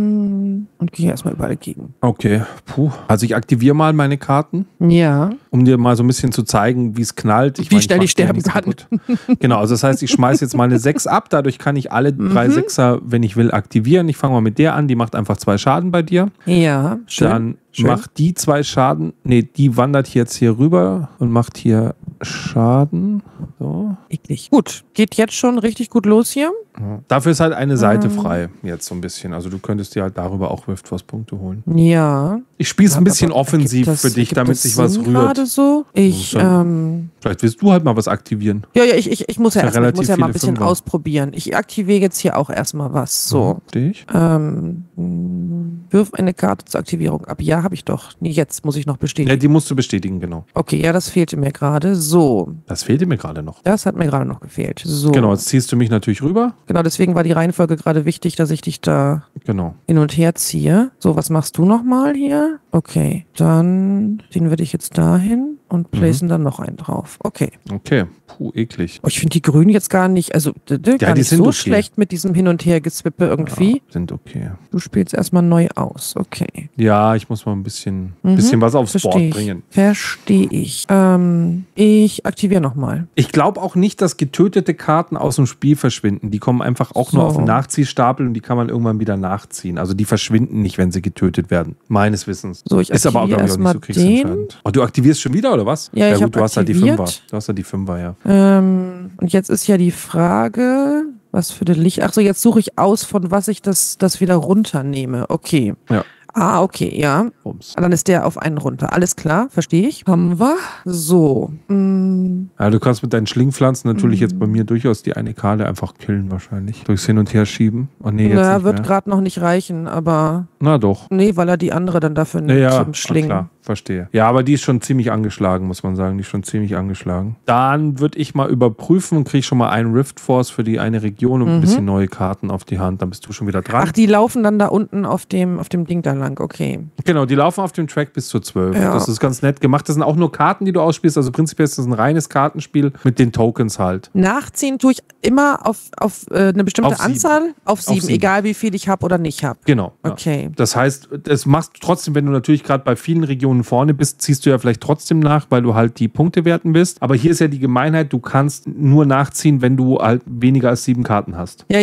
A: Und gehe erstmal überall gegen.
B: Okay, puh. Also ich aktiviere mal meine Karten,
A: Ja.
B: um dir mal so ein bisschen zu zeigen, wie es knallt. Ich
A: Wie
B: meine,
A: schnell
B: mach
A: ich
B: dir
A: sterben
B: nichts
A: kann.
B: kaputt. Genau, also das heißt, ich schmeiße jetzt mal eine sechs ab. Dadurch kann ich alle drei
A: Mhm.
B: Sechser, wenn ich will, aktivieren. Ich fange mal mit der an. Die macht einfach zwei Schaden bei dir.
A: Ja, schön.
B: Dann
A: schön.
B: macht die zwei Schaden. Nee, die wandert jetzt hier rüber und macht hier Schaden. So.
A: Eklig. Gut, geht jetzt schon richtig gut los hier.
B: Ja. Dafür ist halt eine Seite
A: Ähm.
B: frei, jetzt so ein bisschen. Also du könntest dir halt darüber auch Rift Force Punkte holen.
A: Ja.
B: Ich spiele es ein
A: Aber
B: bisschen offensiv
A: ergibt das-
B: für dich,
A: ergibt
B: damit
A: das
B: sich was
A: Sinn
B: rührt.
A: gerade so. Ich,
B: Muss ja-
A: ähm,
B: Vielleicht willst du halt mal was aktivieren.
A: ja, ja, ich, ich, ich muss ja,
B: ja
A: erstmal, ich muss
B: relativ
A: ja mal ein
B: viele
A: bisschen
B: Fünfer.
A: ausprobieren. Ich aktiviere jetzt hier auch erstmal was. So.
B: Verstehe ich.
A: Ähm, mh, wirf eine Karte zur Aktivierung ab. Ja, habe ich doch. Nee, jetzt muss ich noch
B: Ja,
A: bestätigen.
B: die musst du bestätigen, genau.
A: Okay, ja, das fehlte mir gerade. So.
B: Das fehlte mir gerade noch.
A: Das hat mir gerade noch gefehlt. So.
B: Genau, jetzt ziehst du mich natürlich rüber.
A: Genau, deswegen war die Reihenfolge gerade wichtig, dass ich dich da
B: Genau.
A: hin und her ziehe. So, was machst du nochmal hier? Okay, dann den würde ich jetzt dahin und placen dann noch einen drauf. Okay.
B: Okay. Puh, eklig.
A: Oh, ich finde die Grünen jetzt gar nicht, also d- d- gar
B: die
A: nicht
B: sind
A: so
B: okay.
A: schlecht mit diesem Hin- und Her-Gezwippe irgendwie.
B: Ja, sind okay.
A: Du spielst erstmal neu aus. Okay.
B: Ja, ich muss mal ein bisschen,
A: Mhm.
B: bisschen was aufs Board
A: Verstehe ich.
B: bringen.
A: Verstehe ich. Ähm, ich aktiviere nochmal.
B: Ich glaube auch nicht, dass getötete Karten aus dem Spiel verschwinden. Die kommen einfach auch nur
A: So.
B: auf den Nachziehstapel und die kann man irgendwann wieder nachziehen. Also die verschwinden nicht, wenn sie getötet werden. Meines Wissens.
A: So, ich
B: Ist aber auch,
A: aktiviere
B: glaube ich, auch nicht so
A: erstmal den.
B: kriegsentscheidend. Oh, du aktivierst schon wieder, oder was?
A: Ja, ich
B: gut,
A: hab
B: du hast halt die
A: aktiviert.
B: Fünfer. Du hast ja die Fünfer, ja.
A: Ähm, und jetzt ist ja die Frage, was für das Licht. Achso, jetzt suche ich aus, von was ich das, das wieder runternehme. Okay.
B: Ja.
A: Ah, okay, ja.
B: Bums.
A: Dann ist der auf einen runter. Alles klar, verstehe ich. Haben wir. So. Mm,
B: Ja, du kannst mit deinen Schlingpflanzen natürlich jetzt bei mir durchaus die eine Karte einfach killen wahrscheinlich. Durchs Hin und Her schieben. Oh nee, jetzt
A: na,
B: nicht
A: wird
B: mehr.
A: gerade noch nicht reichen, aber
B: Na doch.
A: nee, weil er die andere dann dafür
B: Ja,
A: nimmt
B: ja,
A: zum Schlingen.
B: klar, verstehe. Ja, aber die ist schon ziemlich angeschlagen, muss man sagen. Die ist schon ziemlich angeschlagen. Dann würde ich mal überprüfen und kriege schon mal einen Rift Force für die eine Region und ein
A: Mhm.
B: bisschen neue Karten auf die Hand. Dann bist du schon wieder dran.
A: Ach, die laufen dann da unten auf dem, auf dem Ding da lang, okay.
B: Genau, die laufen auf dem Track bis zur zwölf.
A: Ja.
B: Das ist ganz nett gemacht. Das sind auch nur Karten, die du ausspielst. Also prinzipiell ist das ein reines Kartenspiel mit den Tokens halt.
A: Nachziehen tue ich immer auf, auf äh, eine bestimmte
B: Auf sieben.
A: Anzahl, auf sieben,
B: sieben.
A: egal wie viel ich habe oder nicht habe.
B: Genau. Ja.
A: Okay.
B: Das heißt, das machst du trotzdem, wenn du natürlich gerade bei vielen Regionen vorne bist, ziehst du ja vielleicht trotzdem nach, weil du halt die Punkte werten bist. Aber hier ist ja die Gemeinheit, du kannst nur nachziehen, wenn du halt weniger als sieben Karten hast.
A: Ja, ja.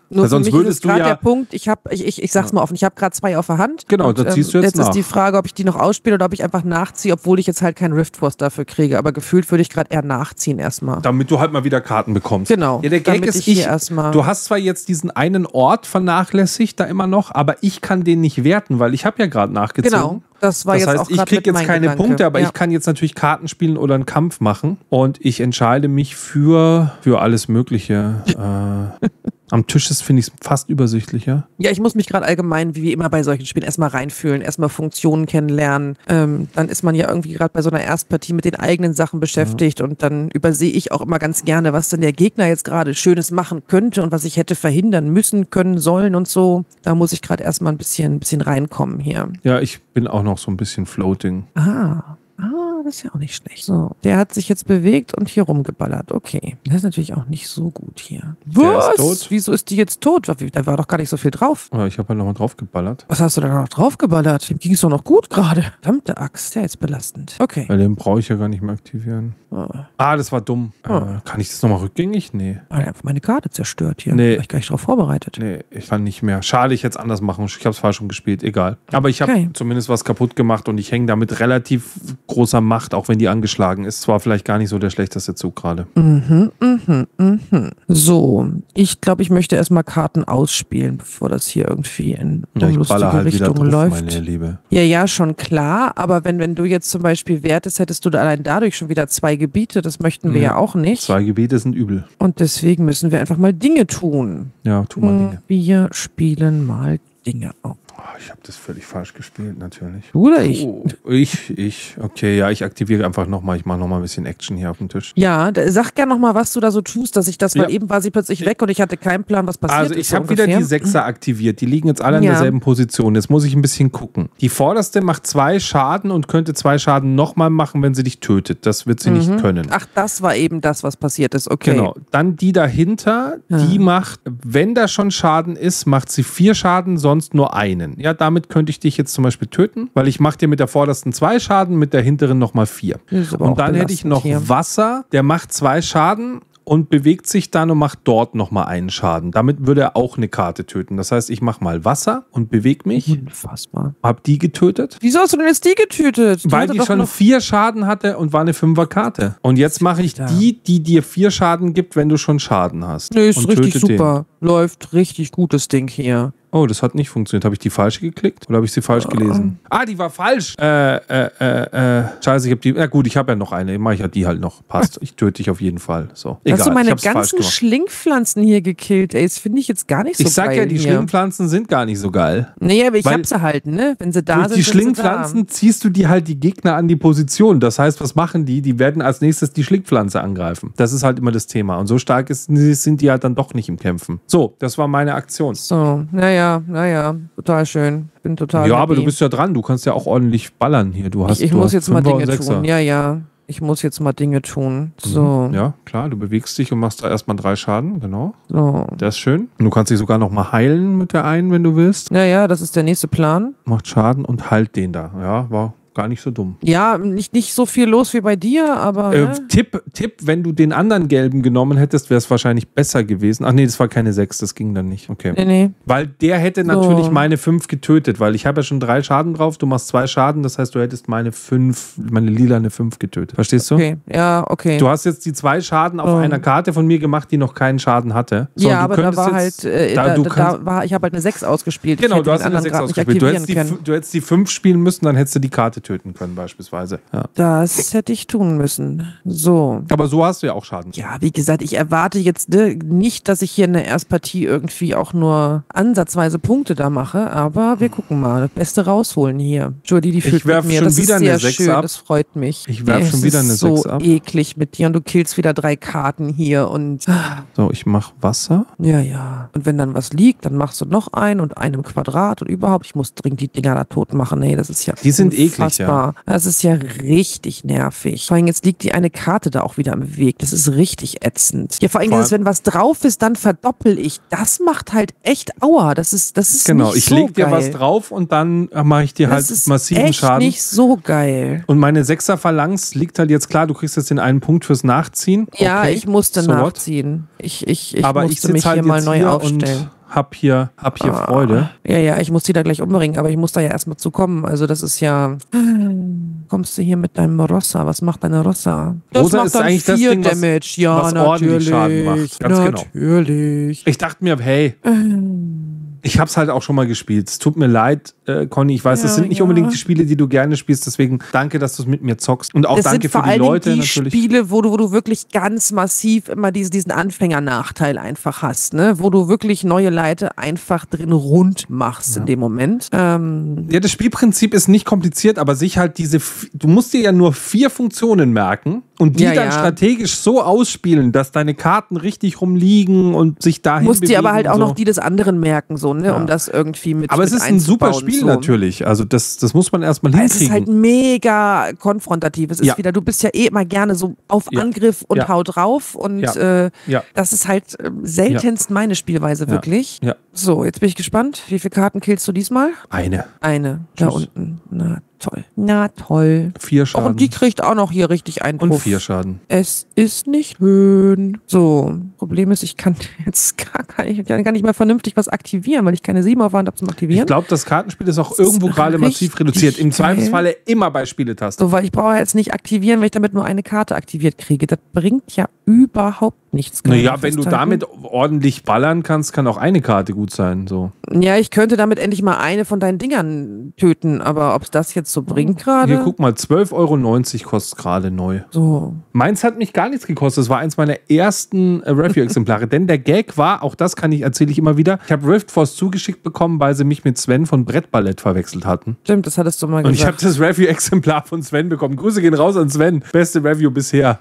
A: Nur
B: Weil
A: für
B: sonst
A: mich
B: würdest
A: ist
B: du
A: gerade
B: ja-
A: der Punkt, ich habe, ich, ich, ich sag's mal offen, ich habe gerade zwei auf der Hand.
B: Genau,
A: und,
B: da ziehst du jetzt
A: Jetzt
B: nach.
A: ist die Frage, ob ich die noch ausspiele oder ob ich einfach nachziehe, obwohl ich jetzt halt keinen Rift Force dafür kriege. Aber gefühlt würde ich gerade eher nachziehen erstmal.
B: Damit du halt mal wieder Karten bekommst.
A: Genau,
B: Ja, der Gag
A: damit
B: ist,
A: ich hier
B: ich,
A: erstmal-
B: du hast zwar jetzt diesen einen Ort vernachlässigt, da immer noch, aber ich kann den nicht werten, weil ich habe ja gerade nachgezogen.
A: Genau, das war
B: Das
A: jetzt
B: heißt,
A: auch
B: ich
A: gerade
B: kriege
A: mit
B: jetzt
A: mein
B: keine
A: Gedanke.
B: Punkte, aber
A: ja.
B: ich kann jetzt natürlich Karten spielen oder einen Kampf machen. Und ich entscheide mich für, für alles Mögliche. äh, am Tisch ist, finde ich es fast übersichtlicher.
A: Ja, ich muss mich gerade allgemein, wie immer bei solchen Spielen, erstmal reinfühlen, erstmal Funktionen kennenlernen. Ähm, dann ist man ja irgendwie gerade bei so einer Erstpartie mit den eigenen Sachen beschäftigt, ja. Und dann übersehe ich auch immer ganz gerne, was denn der Gegner jetzt gerade Schönes machen könnte und was ich hätte verhindern müssen, können, sollen und so. Da muss ich gerade erstmal ein bisschen, ein bisschen reinkommen hier.
B: Ja, ich bin auch noch so ein bisschen floating.
A: Aha. Ah, das ist ja auch nicht schlecht. So, der hat sich jetzt bewegt und hier rumgeballert. Okay. Das ist natürlich auch nicht so gut hier.
B: Der
A: Was?
B: ist tot.
A: Wieso ist die jetzt tot? Da war doch gar nicht so viel drauf.
B: Oh, ich habe halt nochmal drauf geballert.
A: Was hast du da noch draufgeballert? Dem ging es doch noch gut gerade. Verdammte Axt, der ist belastend. Okay.
B: Weil den brauche ich ja gar nicht mehr aktivieren.
A: Oh.
B: Ah, das war dumm.
A: Oh.
B: Äh, kann ich das nochmal rückgängig? Nee.
A: Ah, einfach meine Karte zerstört hier.
B: Nee.
A: War ich gar nicht drauf vorbereitet.
B: Nee, ich kann nicht mehr. Schade, ich hätte es anders machen. Ich habe es falsch schon gespielt. Egal. Aber ich habe
A: Okay.
B: zumindest was kaputt gemacht und ich hänge da mit relativ großer Macht, auch wenn die angeschlagen ist. Zwar vielleicht gar nicht so der schlechteste Zug gerade.
A: Mhm, mhm, mhm. So, ich glaube, ich möchte erstmal Karten ausspielen, bevor das hier irgendwie in
B: Ja, ich
A: unlustige
B: baller halt wieder
A: Richtung
B: drauf,
A: läuft.
B: meine Liebe.
A: Ja, ja, schon klar, aber wenn, wenn du jetzt zum Beispiel wertest, hättest du da allein dadurch schon wieder zwei Gebiete, das möchten wir
B: Ja.
A: ja auch nicht.
B: Zwei Gebiete sind übel.
A: Und deswegen müssen wir einfach mal Dinge tun.
B: Ja, tu mal Dinge.
A: Wir spielen mal Dinge auf.
B: Oh, ich habe das völlig falsch gespielt, natürlich.
A: Du oder ich?
B: Oh, ich, ich. Okay, ja, ich aktiviere einfach nochmal. Ich mache nochmal ein bisschen Action hier auf dem Tisch.
A: Ja, da, sag gerne noch mal, was du da so tust, dass ich das,
B: Ja.
A: weil eben war sie plötzlich weg und ich hatte keinen Plan, was passiert
B: Also
A: ist.
B: ich
A: so
B: habe wieder
A: ungefähr.
B: die Sechser aktiviert. Die liegen jetzt alle in
A: Ja.
B: derselben Position. Jetzt muss ich ein bisschen gucken. Die vorderste macht zwei Schaden und könnte zwei Schaden nochmal machen, wenn sie dich tötet. Das wird sie nicht können.
A: Ach, das war eben das, was passiert ist. Okay.
B: Genau. Dann die dahinter,
A: Ja.
B: die macht, wenn da schon Schaden ist, macht sie vier Schaden, sonst nur einen. Ja, damit könnte ich dich jetzt zum Beispiel töten, weil ich mache dir mit der vordersten zwei Schaden, mit der hinteren nochmal vier.
A: Das ist aber auch
B: Und dann hätte ich
A: belastend
B: noch
A: hier.
B: Wasser, der macht zwei Schaden und bewegt sich dann und macht dort nochmal einen Schaden. Damit würde er auch eine Karte töten. Das heißt, ich mache mal Wasser und bewege mich,
A: Unfassbar.
B: hab die getötet.
A: Wieso hast du denn jetzt die getötet?
B: Weil
A: hatte
B: die
A: doch
B: schon
A: noch-
B: vier Schaden hatte und war eine Fünferkarte. Und jetzt mache ich
A: da.
B: die, die dir vier Schaden gibt, wenn du schon Schaden hast.
A: Nee, ist
B: und
A: richtig
B: töte den.
A: super. Läuft richtig gutes Ding hier.
B: Oh, das hat nicht funktioniert. Habe ich die falsche geklickt oder habe ich sie falsch gelesen? Ah, die war falsch. Äh, äh, äh, äh. Scheiße, ich habe die. Na gut, ich habe ja noch eine. Mache ich ja die halt noch. Passt. Ich töte dich auf jeden Fall. So. Egal.
A: Hast du meine
B: ich hab's falsch
A: ganzen
B: gemacht.
A: Schlingpflanzen hier gekillt? Ey, das finde ich jetzt gar nicht so
B: Ich sag
A: geil
B: ja, die
A: hier.
B: Schlingpflanzen sind gar nicht so geil.
A: Nee, aber ich
B: Weil-
A: hab sie halt, ne? Wenn sie da
B: Durch
A: sind,
B: die
A: sind sie
B: Schlingpflanzen ziehst du die halt die Gegner an die Position. Das heißt, was machen die? Die werden als nächstes die Schlingpflanze angreifen. Das ist halt immer das Thema. Und so stark ist, sind die halt dann doch nicht im Kämpfen. So, das war meine Aktion.
A: da. So, naja, naja, total schön. Bin total
B: Ja,
A: happy.
B: aber du bist ja dran. Du kannst ja auch ordentlich ballern hier. Du hast,
A: Ich, ich
B: du
A: muss
B: hast
A: jetzt mal
B: Fünfer und
A: Dinge
B: Sechser.
A: tun. Ja, ja. Ich muss jetzt mal Dinge tun. So.
B: Mhm. Ja, klar, du bewegst dich und machst da erstmal drei Schaden, genau.
A: So.
B: Der ist schön. Und du kannst dich sogar noch mal heilen mit der einen, wenn du willst.
A: Ja, ja, das ist der nächste Plan.
B: Macht Schaden und heilt den da. Ja, war gar nicht so dumm.
A: Ja, nicht, nicht so viel los wie bei dir, aber.
B: Äh,
A: ne?
B: Tipp, Tipp, wenn du den anderen gelben genommen hättest, wäre es wahrscheinlich besser gewesen. Ach nee, das war keine sechs, das ging dann nicht. Okay.
A: Nee, nee.
B: Weil der hätte
A: So.
B: natürlich meine fünf getötet, weil ich habe ja schon drei Schaden drauf, du machst zwei Schaden, das heißt, du hättest meine fünf, meine lilane fünf getötet. Verstehst du?
A: Okay, ja, okay.
B: Du hast jetzt die zwei Schaden auf
A: Oh.
B: einer Karte von mir gemacht, die noch keinen Schaden hatte. So,
A: ja,
B: du
A: aber da
B: könntest
A: war
B: jetzt-
A: halt, äh,
B: da,
A: da,
B: du
A: da,
B: kannst,
A: da war, ich habe halt eine sechs ausgespielt.
B: Genau,
A: Ich hätte
B: du hast
A: den
B: eine
A: anderen
B: sechs
A: grad nicht
B: ausgespielt. Du
A: aktivieren
B: hättest, die,
A: können.
B: fü- du hättest die fünf spielen müssen, dann hättest du die Karte töten können, beispielsweise. Ja.
A: Das hätte ich tun müssen. So.
B: Aber so hast du ja auch Schaden.
A: Ja, wie gesagt, ich erwarte jetzt ne, nicht, dass ich hier in der Erstpartie irgendwie auch nur ansatzweise Punkte da mache, aber wir gucken mal. Das Beste rausholen hier. Jodie, die fühlt
B: werf
A: mit mir.
B: schon
A: Das
B: wieder
A: ist
B: eine
A: sehr
B: sechs
A: schön,
B: ab.
A: das freut mich.
B: Ich werf
A: Es
B: schon wieder eine
A: ist so
B: sechs ab.
A: eklig mit dir und du killst wieder drei Karten hier und
B: So, ich mach Wasser.
A: ja, ja. Und wenn dann was liegt, dann machst du noch einen und einen im Quadrat und überhaupt, ich muss dringend die Dinger da tot machen. Nee, das ist ja
B: Die sind eklig,
A: unfassbar. Das ist ja richtig nervig. Vor allem jetzt liegt die eine Karte da auch wieder im Weg. Das ist richtig ätzend. Ja, vor allem
B: Vor
A: dieses, wenn was drauf ist, dann verdoppel ich. Das macht halt echt Aua. Das ist, das ist
B: Genau,
A: nicht
B: ich
A: so
B: leg dir
A: geil.
B: was drauf und dann mache ich dir
A: Das
B: halt
A: ist
B: massiven
A: echt
B: Schaden.
A: nicht so geil.
B: Und meine Sechser-Phalanx liegt halt jetzt klar, du kriegst jetzt den einen Punkt fürs Nachziehen.
A: Ja,
B: Okay,
A: ich musste
B: so what?
A: nachziehen. Ich, ich, ich
B: Aber ich
A: musste
B: sitz
A: mich
B: halt
A: hier mal
B: jetzt
A: neu
B: hier
A: aufstellen.
B: hab hier, hab hier
A: Ah.
B: Freude.
A: Ja, ja, ich muss die da gleich umbringen, aber ich muss da ja erstmal zu kommen. Also das ist ja... Kommst du hier mit deinem Rossa? Was macht deine Rossa? Das
B: Rosa
A: macht
B: ist
A: dann
B: eigentlich das
A: vier
B: Ding, was-
A: Damage. Ja,
B: was ordentlich
A: natürlich.
B: Schaden macht. Ganz genau.
A: Natürlich.
B: Ich dachte mir, hey, ich hab's halt auch schon mal gespielt. Es tut mir leid, äh, Conny. Ich weiß, das
A: Ja,
B: sind nicht
A: ja.
B: unbedingt die Spiele, die du gerne spielst. Deswegen danke, dass du es mit mir zockst. Und auch
A: Das
B: danke
A: sind vor
B: für die
A: allen
B: Leute
A: Dingen die
B: natürlich.
A: Spiele, wo du, wo du wirklich ganz massiv immer diesen, diesen Anfängernachteil einfach hast, ne? Wo du wirklich neue Leute einfach drin rund machst
B: Ja.
A: in dem Moment. Ähm,
B: Ja, das Spielprinzip ist nicht kompliziert, aber sich halt diese, f- du musst dir ja nur vier Funktionen merken und die
A: Ja,
B: dann
A: ja.
B: strategisch so ausspielen, dass deine Karten richtig rumliegen und sich dahin
A: musst dir aber
B: bewegen
A: halt
B: und
A: auch
B: so.
A: noch die des anderen merken, so, ne?
B: Ja.
A: Um das irgendwie mit
B: Aber es
A: mit
B: ist ein super
A: einzubauen,
B: Spiel
A: so.
B: natürlich. Also das, das muss man erstmal
A: Es ist halt
B: hinkriegen.
A: mega konfrontativ. Es ist
B: Ja.
A: wieder, du bist ja eh immer gerne so auf
B: Ja.
A: Angriff und
B: Ja.
A: hau drauf und
B: Ja.
A: äh,
B: Ja.
A: das ist halt äh, seltenst meine Spielweise,
B: Ja.
A: wirklich.
B: Ja.
A: So, jetzt bin ich gespannt. Wie viele Karten killst du diesmal?
B: Eine.
A: Eine. Da
B: Tschüss.
A: unten. Na toll. Na toll.
B: Vier
A: Oh,
B: Schaden.
A: und die kriegt auch noch hier richtig einen
B: und
A: Puff.
B: vier Schaden.
A: Es ist nicht schön. So, Problem ist, ich kann jetzt gar, gar, nicht, gar nicht mehr vernünftig was aktivieren, weil ich keine sieben auf der Hand habe zum Aktivieren.
B: Ich glaube, das Kartenspiel ist auch
A: Das
B: irgendwo
A: ist
B: gerade massiv
A: richtig
B: reduziert. Im
A: geil.
B: Zweifelsfalle immer bei Spieletaste.
A: So, weil ich brauche jetzt nicht aktivieren, wenn ich damit nur eine Karte aktiviert kriege. Das bringt ja überhaupt nichts. kann
B: Naja,
A: ich
B: wenn du
A: festhalten.
B: damit ordentlich ballern kannst, kann auch eine Karte gut sein. So.
A: Ja, ich könnte damit endlich mal eine von deinen Dingern töten, aber ob es das jetzt so bringt gerade.
B: Hier, guck mal, zwölf Euro neunzig kostet gerade neu.
A: So.
B: Meins hat mich gar nichts gekostet. Das war eins meiner ersten äh, Review-Exemplare. Denn der Gag war, auch das kann ich, erzähle ich immer wieder, ich habe Riftforce zugeschickt bekommen, weil sie mich mit Sven von Brettballett verwechselt hatten.
A: Stimmt, das hattest du mal
B: Und ich habe
A: gesagt.
B: das Review-Exemplar von Sven bekommen. Grüße gehen raus an Sven. Beste Review bisher.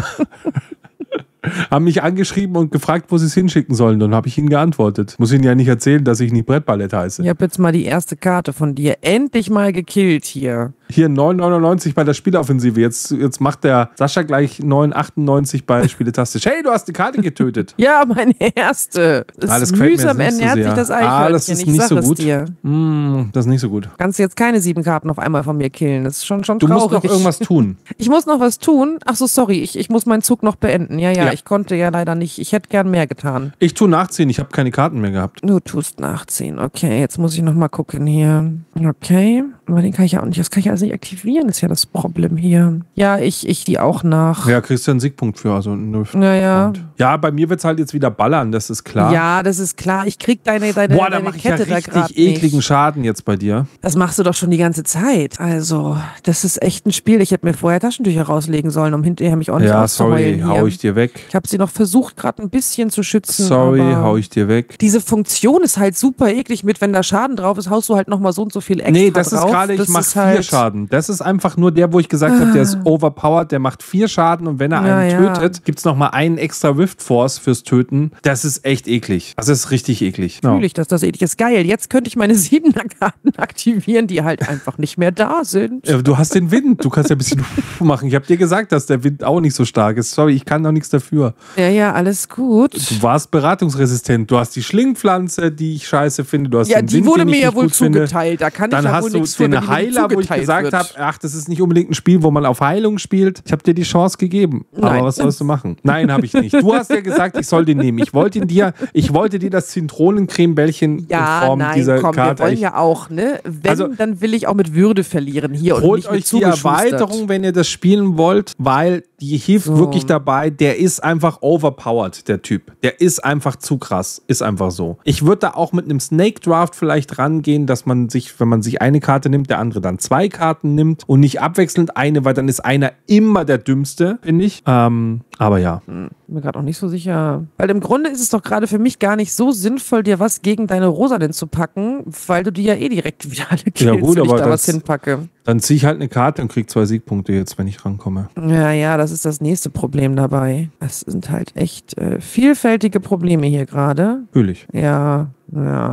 B: Haben mich angeschrieben und gefragt, wo sie es hinschicken sollen. Dann habe ich ihnen geantwortet. Muss ihnen ja nicht erzählen, dass ich nicht Brettballett heiße.
A: Ich habe jetzt mal die erste Karte von dir endlich mal gekillt hier.
B: Hier neun neunundneunzig bei der Spieleoffensive. Jetzt, jetzt macht der Sascha gleich neun achtundneunzig bei Spieletastisch. Hey, du hast die Karte getötet.
A: Ja, meine erste. Es
B: Ah, das gefällt mir
A: mühsam
B: jetzt nicht so
A: ernährt
B: sehr.
A: sich das
B: Ah,
A: Eichhörnchen.
B: das ist
A: ich
B: nicht
A: sag
B: so
A: es
B: gut.
A: dir.
B: Mm, das ist nicht so gut.
A: Kannst du jetzt keine sieben Karten auf einmal von mir killen. Das ist schon, schon
B: Du
A: traurig.
B: musst noch irgendwas tun.
A: Ich muss noch was tun. Ach so, sorry. Ich, ich muss meinen Zug noch beenden. Ja, ja,
B: Ja.
A: ich konnte ja leider nicht. Ich hätte gern mehr getan.
B: Ich tue nachziehen, ich habe keine Karten mehr gehabt.
A: Du tust nachziehen. Okay, jetzt muss ich noch mal gucken hier. Okay. Aber den kann ich ja auch nicht. Das kann ich alles nicht aktivieren. Ist ja das Problem hier. Ja, ich, ich die auch nach.
B: Ja, kriegst du einen Siegpunkt für. Also null.
A: Naja.
B: Ja, bei mir wird es halt jetzt wieder ballern, das ist klar.
A: Ja, das ist klar. Ich krieg deine, deine,
B: Boah, da
A: deine
B: mache ich ja
A: Kette da gerade
B: richtig ekligen
A: nicht.
B: Schaden jetzt bei dir.
A: Das machst du doch schon die ganze Zeit. Also, das ist echt ein Spiel. Ich hätte mir vorher Taschentücher rauslegen sollen, um hinterher mich auch nicht
B: Ja,
A: auszuheulen
B: sorry,
A: hier.
B: hau ich dir weg.
A: Ich habe sie noch versucht, gerade ein bisschen zu schützen.
B: Sorry,
A: aber
B: hau ich dir weg.
A: diese Funktion ist halt super eklig mit, wenn da Schaden drauf ist, haust du halt nochmal so und so viel extra
B: Nee, das
A: drauf.
B: ist gerade, ich
A: Das
B: mache
A: ist
B: vier
A: halt-
B: Schaden. Das ist einfach nur der, wo ich gesagt habe, der ist overpowered, der macht vier Schaden und wenn er
A: Ja,
B: einen
A: ja.
B: tötet, gibt es nochmal einen extra Rift Force fürs Töten. Das ist echt eklig. Das ist richtig eklig. Ja.
A: Fühl ich, dass das eklig ist. Geil, jetzt könnte ich meine Siebener-Karten aktivieren, die halt einfach nicht mehr da sind.
B: Ja, Du hast den Wind, du kannst ja ein bisschen machen. Ich habe dir gesagt, dass der Wind auch nicht so stark ist. Sorry, ich kann doch nichts dafür.
A: Ja, ja, alles gut.
B: Du warst beratungsresistent. Du hast die Schlingpflanze, die ich scheiße finde. Du hast
A: Ja,
B: den
A: die
B: Wind,
A: wurde
B: den ich
A: mir ja
B: nicht
A: wohl
B: gut finde.
A: zugeteilt. Da kann
B: Dann
A: ich ja wohl
B: hast du
A: nichts für, wenn die
B: den
A: mir
B: Heiler, wo ich
A: zugeteilt
B: gesagt
A: wird.
B: habe, ach, das ist nicht unbedingt ein Spiel, wo man auf Heilung spielt. Ich habe dir die Chance gegeben.
A: Nein.
B: Aber was sollst du machen? Nein, habe ich nicht. Du hast ja gesagt, ich soll den nehmen. Ich wollte ihn dir, ich wollte dir das Zitronencreme-Bällchen
A: Ja,
B: in Form
A: nein,
B: dieser
A: komm,
B: Karte.
A: wir wollen
B: Ich-
A: ja auch, ne? Wenn,
B: Also-
A: dann will ich auch mit Würde verlieren hier und
B: Holt
A: nicht mit
B: euch die
A: zugeschustert.
B: Erweiterung, wenn ihr das spielen wollt, weil die hilft
A: So.
B: wirklich dabei. Der ist einfach overpowered, der Typ. Der ist einfach zu krass. Ist einfach so. Ich würde da auch mit einem Snake Draft vielleicht rangehen, dass man sich, wenn man sich eine Karte nimmt, der andere dann zwei Karten nimmt und nicht abwechselnd eine, weil dann ist einer immer der Dümmste, finde ich. Ähm, aber ja.
A: Bin mir gerade auch nicht so sicher. Weil im Grunde ist es doch gerade für mich gar nicht so sinnvoll, dir was gegen deine Rosalyn zu packen, weil du die ja eh direkt wieder alle killst,
B: Ja gut,
A: wenn ich
B: aber
A: da was
B: das-
A: hinpacke.
B: Dann ziehe ich halt eine Karte und krieg zwei Siegpunkte jetzt, wenn ich rankomme.
A: Ja, ja, das ist das nächste Problem dabei. Das sind halt echt äh, vielfältige Probleme hier gerade.
B: Fühl ich.
A: Ja, ja.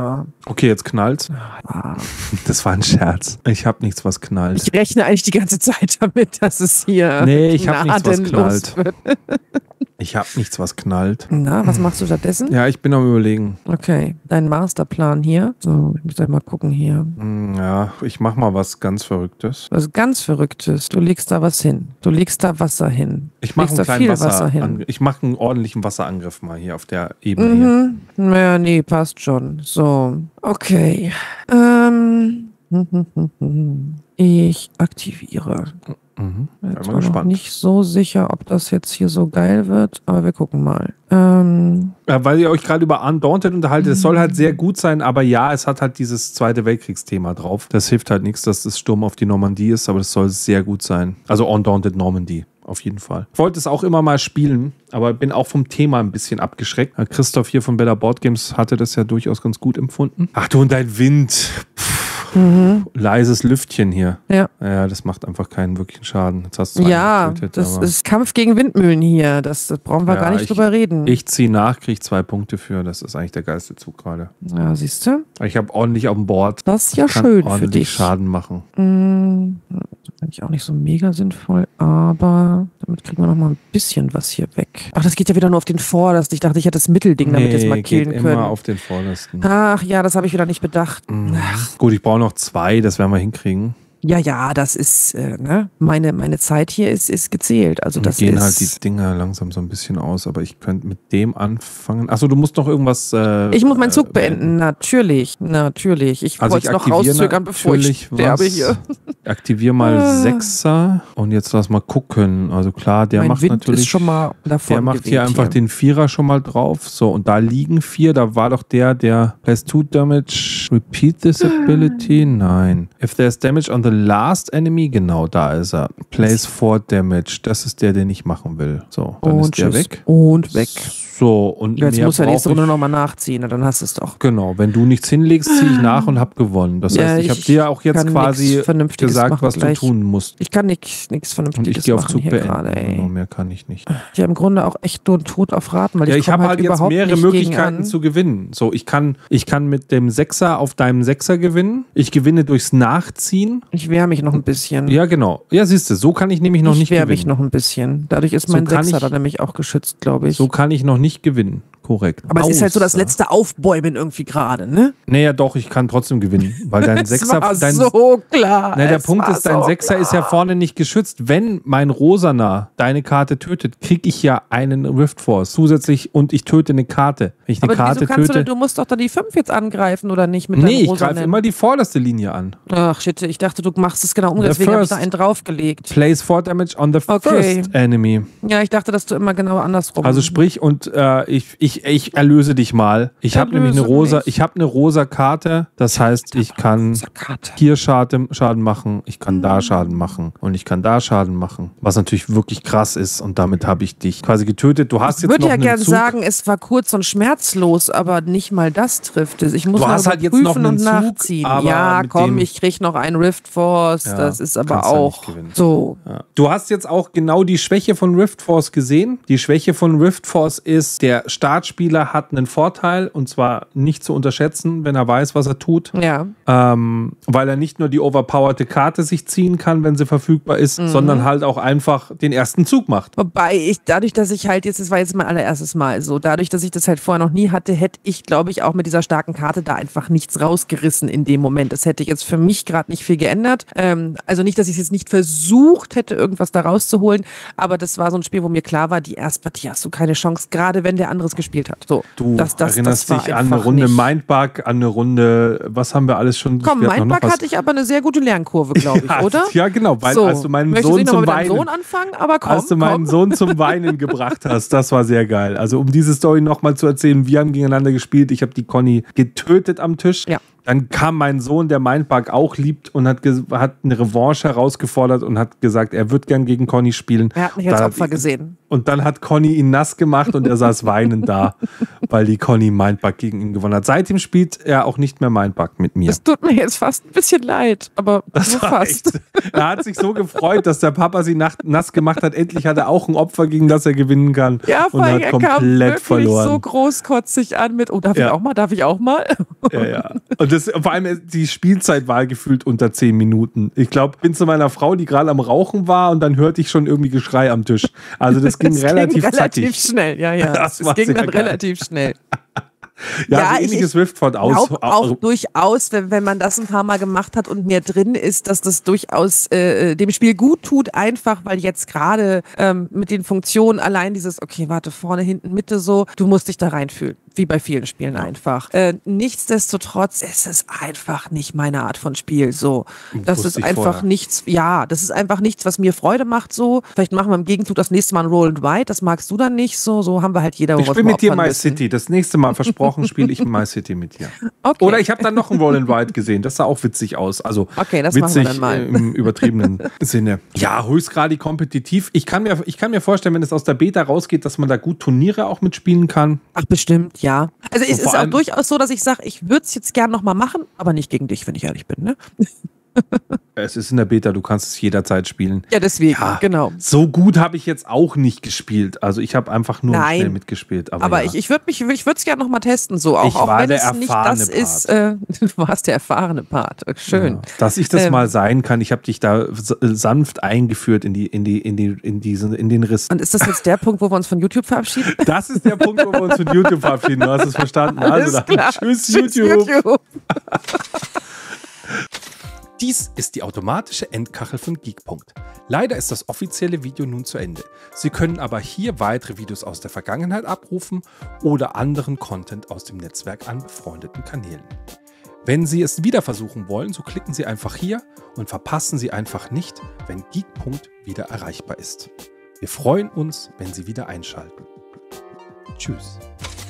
B: Okay, jetzt knallt's.
A: Ah.
B: Das war ein Scherz. Ich habe nichts, was knallt.
A: Ich rechne eigentlich die ganze Zeit damit, dass es hier
B: Nee, ich habe nichts, was knallt.
A: wird.
B: Ich habe nichts, was knallt.
A: Na, was machst du stattdessen?
B: Ja, ich bin am Überlegen.
A: Okay, dein Masterplan hier. So, ich muss gleich mal gucken hier.
B: Ja, ich mach mal was ganz Verrücktes.
A: Was ganz Verrücktes. Du legst da was hin. Du legst da Wasser hin.
B: Ich mache
A: Legst
B: einen
A: da
B: kleinen
A: viel
B: Wasser,
A: Wasser hin.
B: Wasser ich mache einen ordentlichen Wasserangriff mal hier auf der Ebene hier.
A: Mhm. Naja, nee, passt schon. So, okay. Ähm. Ich aktiviere.
B: Mhm.
A: Jetzt
B: Bin
A: war
B: mal
A: noch
B: gespannt.
A: nicht so sicher, ob das jetzt hier so geil wird, aber wir gucken mal. Ähm,
B: Ja, weil ihr euch gerade über Undaunted unterhaltet, es soll halt sehr gut sein, aber ja, es hat halt dieses Zweite Weltkriegsthema drauf. Das hilft halt nichts, dass das Sturm auf die Normandie ist, aber das soll sehr gut sein. Also Undaunted Normandy. Auf jeden Fall. Ich wollte es auch immer mal spielen, aber bin auch vom Thema ein bisschen abgeschreckt. Christoph hier von Better Board Games hatte das ja durchaus ganz gut empfunden. Ach du und dein Wind. Pff, mhm. Leises Lüftchen hier.
A: Ja.
B: Ja, das macht einfach keinen wirklichen Schaden. Jetzt hast du
A: ja,
B: getötet,
A: das
B: aber
A: ist Kampf gegen Windmühlen hier. Das, das brauchen wir
B: ja,
A: gar nicht
B: ich,
A: drüber reden.
B: Ich ziehe nach, kriege zwei Punkte für. Das ist eigentlich der geilste Zug gerade.
A: Ja, siehst du?
B: Ich habe ordentlich auf dem Board.
A: Das ist ja
B: Ich kann
A: schön für
B: ordentlich
A: dich.
B: Schaden machen.
A: Mm, eigentlich auch nicht so mega sinnvoll, aber damit kriegen wir noch mal ein bisschen was hier weg. Ach, das geht ja wieder nur auf den Vordersten. Ich dachte, ich hätte das Mittelding damit jetzt mal killen
B: geht
A: können.
B: immer auf den vordersten.
A: Ach ja, das habe ich wieder nicht bedacht.
B: Mhm. Gut, ich brauche noch zwei, das werden wir hinkriegen.
A: Ja, ja, das ist, äh, ne? Meine, meine Zeit hier ist, ist gezählt. Also
B: Und
A: das
B: gehen
A: ist,
B: halt die Dinger langsam so ein bisschen aus, aber ich könnte mit dem anfangen. Achso, du musst noch irgendwas. Äh,
A: ich muss meinen Zug
B: äh,
A: beenden, natürlich, natürlich. Ich
B: Also
A: wollte
B: ich
A: es noch
B: aktiviere
A: rauszögern, bevor ich
B: natürlich
A: sterbe
B: was.
A: hier.
B: Aktivier mal
A: Ah.
B: Sechser und jetzt lass mal gucken. Also klar, der
A: mein
B: macht
A: Wind
B: natürlich.
A: ist schon mal davon
B: Der macht
A: geweht
B: hier einfach
A: hier.
B: den Vierer schon mal drauf. So, und da liegen vier. Da war doch der, der Place two damage. Repeat this ability? Nein. If there's damage on the last enemy, genau, da ist er. Place four damage. Das ist der, den ich machen will. So, dann
A: Und
B: ist der
A: tschüss.
B: weg.
A: Und weg.
B: So, und
A: Jetzt
B: mehr
A: muss er nächste
B: brauch ich-
A: Runde nochmal nachziehen, na, dann hast du es doch.
B: Genau, wenn du nichts hinlegst, ziehe ich nach und hab gewonnen. Das
A: Ja,
B: heißt, ich habe
A: ich
B: dir auch jetzt
A: kann
B: quasi
A: nix Vernünftiges
B: gesagt,
A: machen
B: was
A: gleich.
B: du tun musst.
A: Ich kann nichts nichts
B: Und
A: Vernünftiges
B: ich gehe auf
A: machen
B: Zug
A: hier
B: beenden.
A: gerade, ey.
B: Genau, mehr kann ich nicht.
A: Ich habe im Grunde auch echt nur Tod auf Raten, weil
B: Ja,
A: ich,
B: ich
A: komm
B: habe halt jetzt
A: überhaupt
B: mehrere
A: nicht
B: Möglichkeiten
A: gegen an.
B: zu gewinnen. So, ich kann, ich kann mit dem Sechser auf deinem Sechser gewinnen. Ich gewinne durchs Nachziehen.
A: Ich wehre mich noch ein bisschen.
B: Ja, genau. Ja, siehst du, so kann ich nämlich noch
A: ich
B: nicht
A: wehre
B: gewinnen.
A: mich noch ein bisschen. Dadurch ist
B: So
A: mein
B: kann
A: Sechser
B: ich-
A: dann nämlich auch geschützt, glaube ich.
B: So kann ich noch nicht gewinnen. Korrekt.
A: Aber es ist halt so das
B: Außer-
A: letzte Aufbäumen irgendwie gerade, ne?
B: Naja, doch, ich kann trotzdem gewinnen. Weil dein
A: Es
B: Sechser.
A: war
B: dein,
A: so klar.
B: Na, der
A: es
B: Punkt
A: war
B: ist, dein
A: so
B: Sechser ist ja vorne nicht geschützt. Wenn mein Rosaner deine Karte tötet, kriege ich ja einen Rift Force zusätzlich und ich töte eine Karte. Wenn ich eine
A: Aber
B: Karte
A: wieso kannst du,
B: töte.
A: denn, du musst doch dann die fünf jetzt angreifen, oder nicht? Mit
B: Nee,
A: deinem
B: ich
A: Rosanen?
B: greife immer die vorderste Linie an.
A: Ach shit, ich dachte, du machst es genau um,
B: The
A: deswegen habe ich da
B: first.
A: einen draufgelegt.
B: Place four damage on the
A: Okay.
B: first enemy.
A: Ja, ich dachte, dass du immer genau andersrum.
B: Also sprich, und äh, ich, ich, ich erlöse dich mal. Ich habe nämlich eine
A: Erlöse
B: rosa,
A: mich.
B: ich habe eine rosa Karte. Das heißt, ich kann
A: Rosa Karte.
B: hier Schaden, Schaden machen, ich kann da Schaden machen und ich kann da Schaden machen. Was natürlich wirklich krass ist und damit habe ich dich quasi getötet. Du hast
A: Ich
B: jetzt
A: würde
B: noch
A: ja
B: einen
A: gern
B: Zug.
A: sagen, es war kurz und schmerzlos, aber nicht mal das trifft es. Ich muss
B: Du
A: mal
B: hast halt jetzt
A: überprüfen
B: noch einen
A: und
B: Zug,
A: nachziehen.
B: aber
A: Ja,
B: mit
A: komm,
B: dem-
A: ich krieg noch einen Rift Force.
B: Ja,
A: das ist aber
B: kannst ja
A: auch
B: nicht gewinnen.
A: so.
B: Ja. Du hast jetzt auch genau die Schwäche von Rift Force gesehen. Die Schwäche von Rift Force ist, der Startspieler hat einen Vorteil und zwar nicht zu unterschätzen, wenn er weiß, was er tut.
A: Ja.
B: Ähm, weil er nicht nur die overpowerte Karte sich ziehen kann, wenn sie verfügbar ist,
A: Mhm.
B: sondern halt auch einfach den ersten Zug macht.
A: Wobei ich, dadurch, dass ich halt jetzt, das war jetzt mein allererstes Mal so, dadurch, dass ich das halt vorher noch nie hatte, hätte ich, glaube ich, auch mit dieser starken Karte da einfach nichts rausgerissen in dem Moment. Das hätte jetzt für mich gerade nicht viel geändert. Ähm, also nicht, dass ich es jetzt nicht versucht hätte, irgendwas da rauszuholen, aber das war so ein Spiel, wo mir klar war, die erste Partie hast du keine Chance, gerade wenn der anderes gespielt hat. So,
B: Du
A: das, das,
B: erinnerst
A: das war
B: dich an eine
A: einfach
B: Runde
A: nicht.
B: Mindbug, an eine Runde, was haben wir alles schon
A: Komm,
B: wir hatten noch
A: Mindbug
B: was-
A: hatte ich aber eine sehr gute Lernkurve, glaube ich,
B: ja,
A: oder?
B: Ja, genau, weil
A: So,
B: als du meinen
A: möchtest
B: Sohn
A: du nicht noch
B: zum
A: mit deinem
B: Weinen
A: Sohn anfangen? Aber komm,
B: als du meinen
A: komm.
B: Sohn zum Weinen gebracht hast, das war sehr geil. Also um diese Story nochmal zu erzählen, wir haben gegeneinander gespielt, ich habe die Conny getötet am Tisch.
A: Ja.
B: Dann kam mein Sohn, der Mindbug auch liebt und hat, ge- hat eine Revanche herausgefordert und hat gesagt, er wird gern gegen Conny spielen.
A: Er hat mich als
B: Da-
A: Opfer gesehen.
B: Und dann hat Conny ihn nass gemacht und er saß weinend da. weil die Conny Mindbug gegen ihn gewonnen hat. Seitdem spielt er auch nicht mehr Mindbug mit mir.
A: Es tut mir jetzt fast ein bisschen leid, aber
B: das
A: nur
B: war
A: fast.
B: echt. Er hat sich so gefreut, dass der Papa sie nass gemacht hat. Endlich hat er auch ein Opfer, gegen das er gewinnen kann.
A: Ja, vor
B: und
A: allem,
B: hat
A: er
B: komplett
A: kam wirklich
B: verloren.
A: so großkotzig an mit, oh, darf
B: Ja.
A: ich auch mal, darf ich auch mal?
B: Ja, ja. Und das, vor allem die Spielzeit war gefühlt unter zehn Minuten. Ich glaube, ich bin zu meiner Frau, die gerade am Rauchen war, und dann hörte ich schon irgendwie Geschrei am Tisch. Also das ging
A: Es
B: relativ
A: ging relativ
B: zackig.
A: schnell, ja, ja.
B: Das
A: es
B: war
A: ging
B: sehr
A: dann
B: geil.
A: relativ schnell.
B: Ja,
A: Ja,
B: so
A: ich-
B: ähnliches Riftford aus.
A: Glaub auch durchaus, wenn, wenn man das ein paar Mal gemacht hat und mehr drin ist, dass das durchaus äh, dem Spiel gut tut, einfach weil jetzt gerade ähm, mit den Funktionen allein dieses, okay, warte, vorne, hinten, Mitte so, du musst dich da reinfühlen. Wie bei vielen Spielen einfach. Äh, nichtsdestotrotz ist es einfach nicht meine Art von Spiel. So, das
B: Wusste
A: ist
B: ich
A: einfach
B: vorher.
A: nichts, ja, das ist einfach nichts, was mir Freude macht. So, vielleicht machen wir im Gegenzug das nächste Mal ein Roll and Ride, das magst du dann nicht. So, so haben wir halt jeder.
B: Ich
A: was
B: spiele
A: wir
B: mit dir
A: opfern
B: My
A: müssen.
B: City. Das nächste Mal, versprochen, spiele ich My City mit dir.
A: Okay.
B: Oder ich habe dann noch ein Roll and Ride gesehen. Das sah auch witzig aus. Also
A: Okay, das machen wir
B: witzig
A: dann mal.
B: äh, im übertriebenen Sinne. Ja, höchstgradig kompetitiv. Ich kann, mir, ich kann mir vorstellen, wenn es aus der Beta rausgeht, dass man da gut Turniere auch mitspielen kann.
A: Ach, bestimmt, ja. Also es
B: vor
A: ist auch
B: allem-
A: durchaus so, dass ich sage, ich würde es jetzt gern nochmal machen, aber nicht gegen dich, wenn ich ehrlich bin. Ne?
B: Es ist in der Beta, du kannst es jederzeit spielen.
A: Ja, deswegen,
B: Ja,
A: genau.
B: So gut habe ich jetzt auch nicht gespielt. Also ich habe einfach nur
A: Nein.
B: schnell mitgespielt. Aber,
A: Aber
B: ja.
A: ich, ich würde mich, ich würde es gerne nochmal testen, so auch,
B: Ich
A: auch
B: war
A: wenn
B: der
A: es nicht
B: erfahrene
A: das
B: Part.
A: ist. Äh, du warst der erfahrene Part. Schön.
B: Ja, dass ich das
A: Ähm,
B: mal sein kann. Ich habe dich da s- sanft eingeführt in die, in die, in die, in diesen, in den Riss.
A: Und ist das jetzt der Punkt, wo wir uns von YouTube verabschieden?
B: Das ist der Punkt, wo wir uns von YouTube verabschieden. Du hast es verstanden. Also dann, tschüss, YouTube.
A: YouTube.
B: Dies ist die automatische Endkachel von Geek.punkt. Leider ist das offizielle Video nun zu Ende. Sie können aber hier weitere Videos aus der Vergangenheit abrufen oder anderen Content aus dem Netzwerk an befreundeten Kanälen. Wenn Sie es wieder versuchen wollen, so klicken Sie einfach hier und verpassen Sie einfach nicht, wenn Geek.punkt wieder erreichbar ist. Wir freuen uns, wenn Sie wieder einschalten. Tschüss.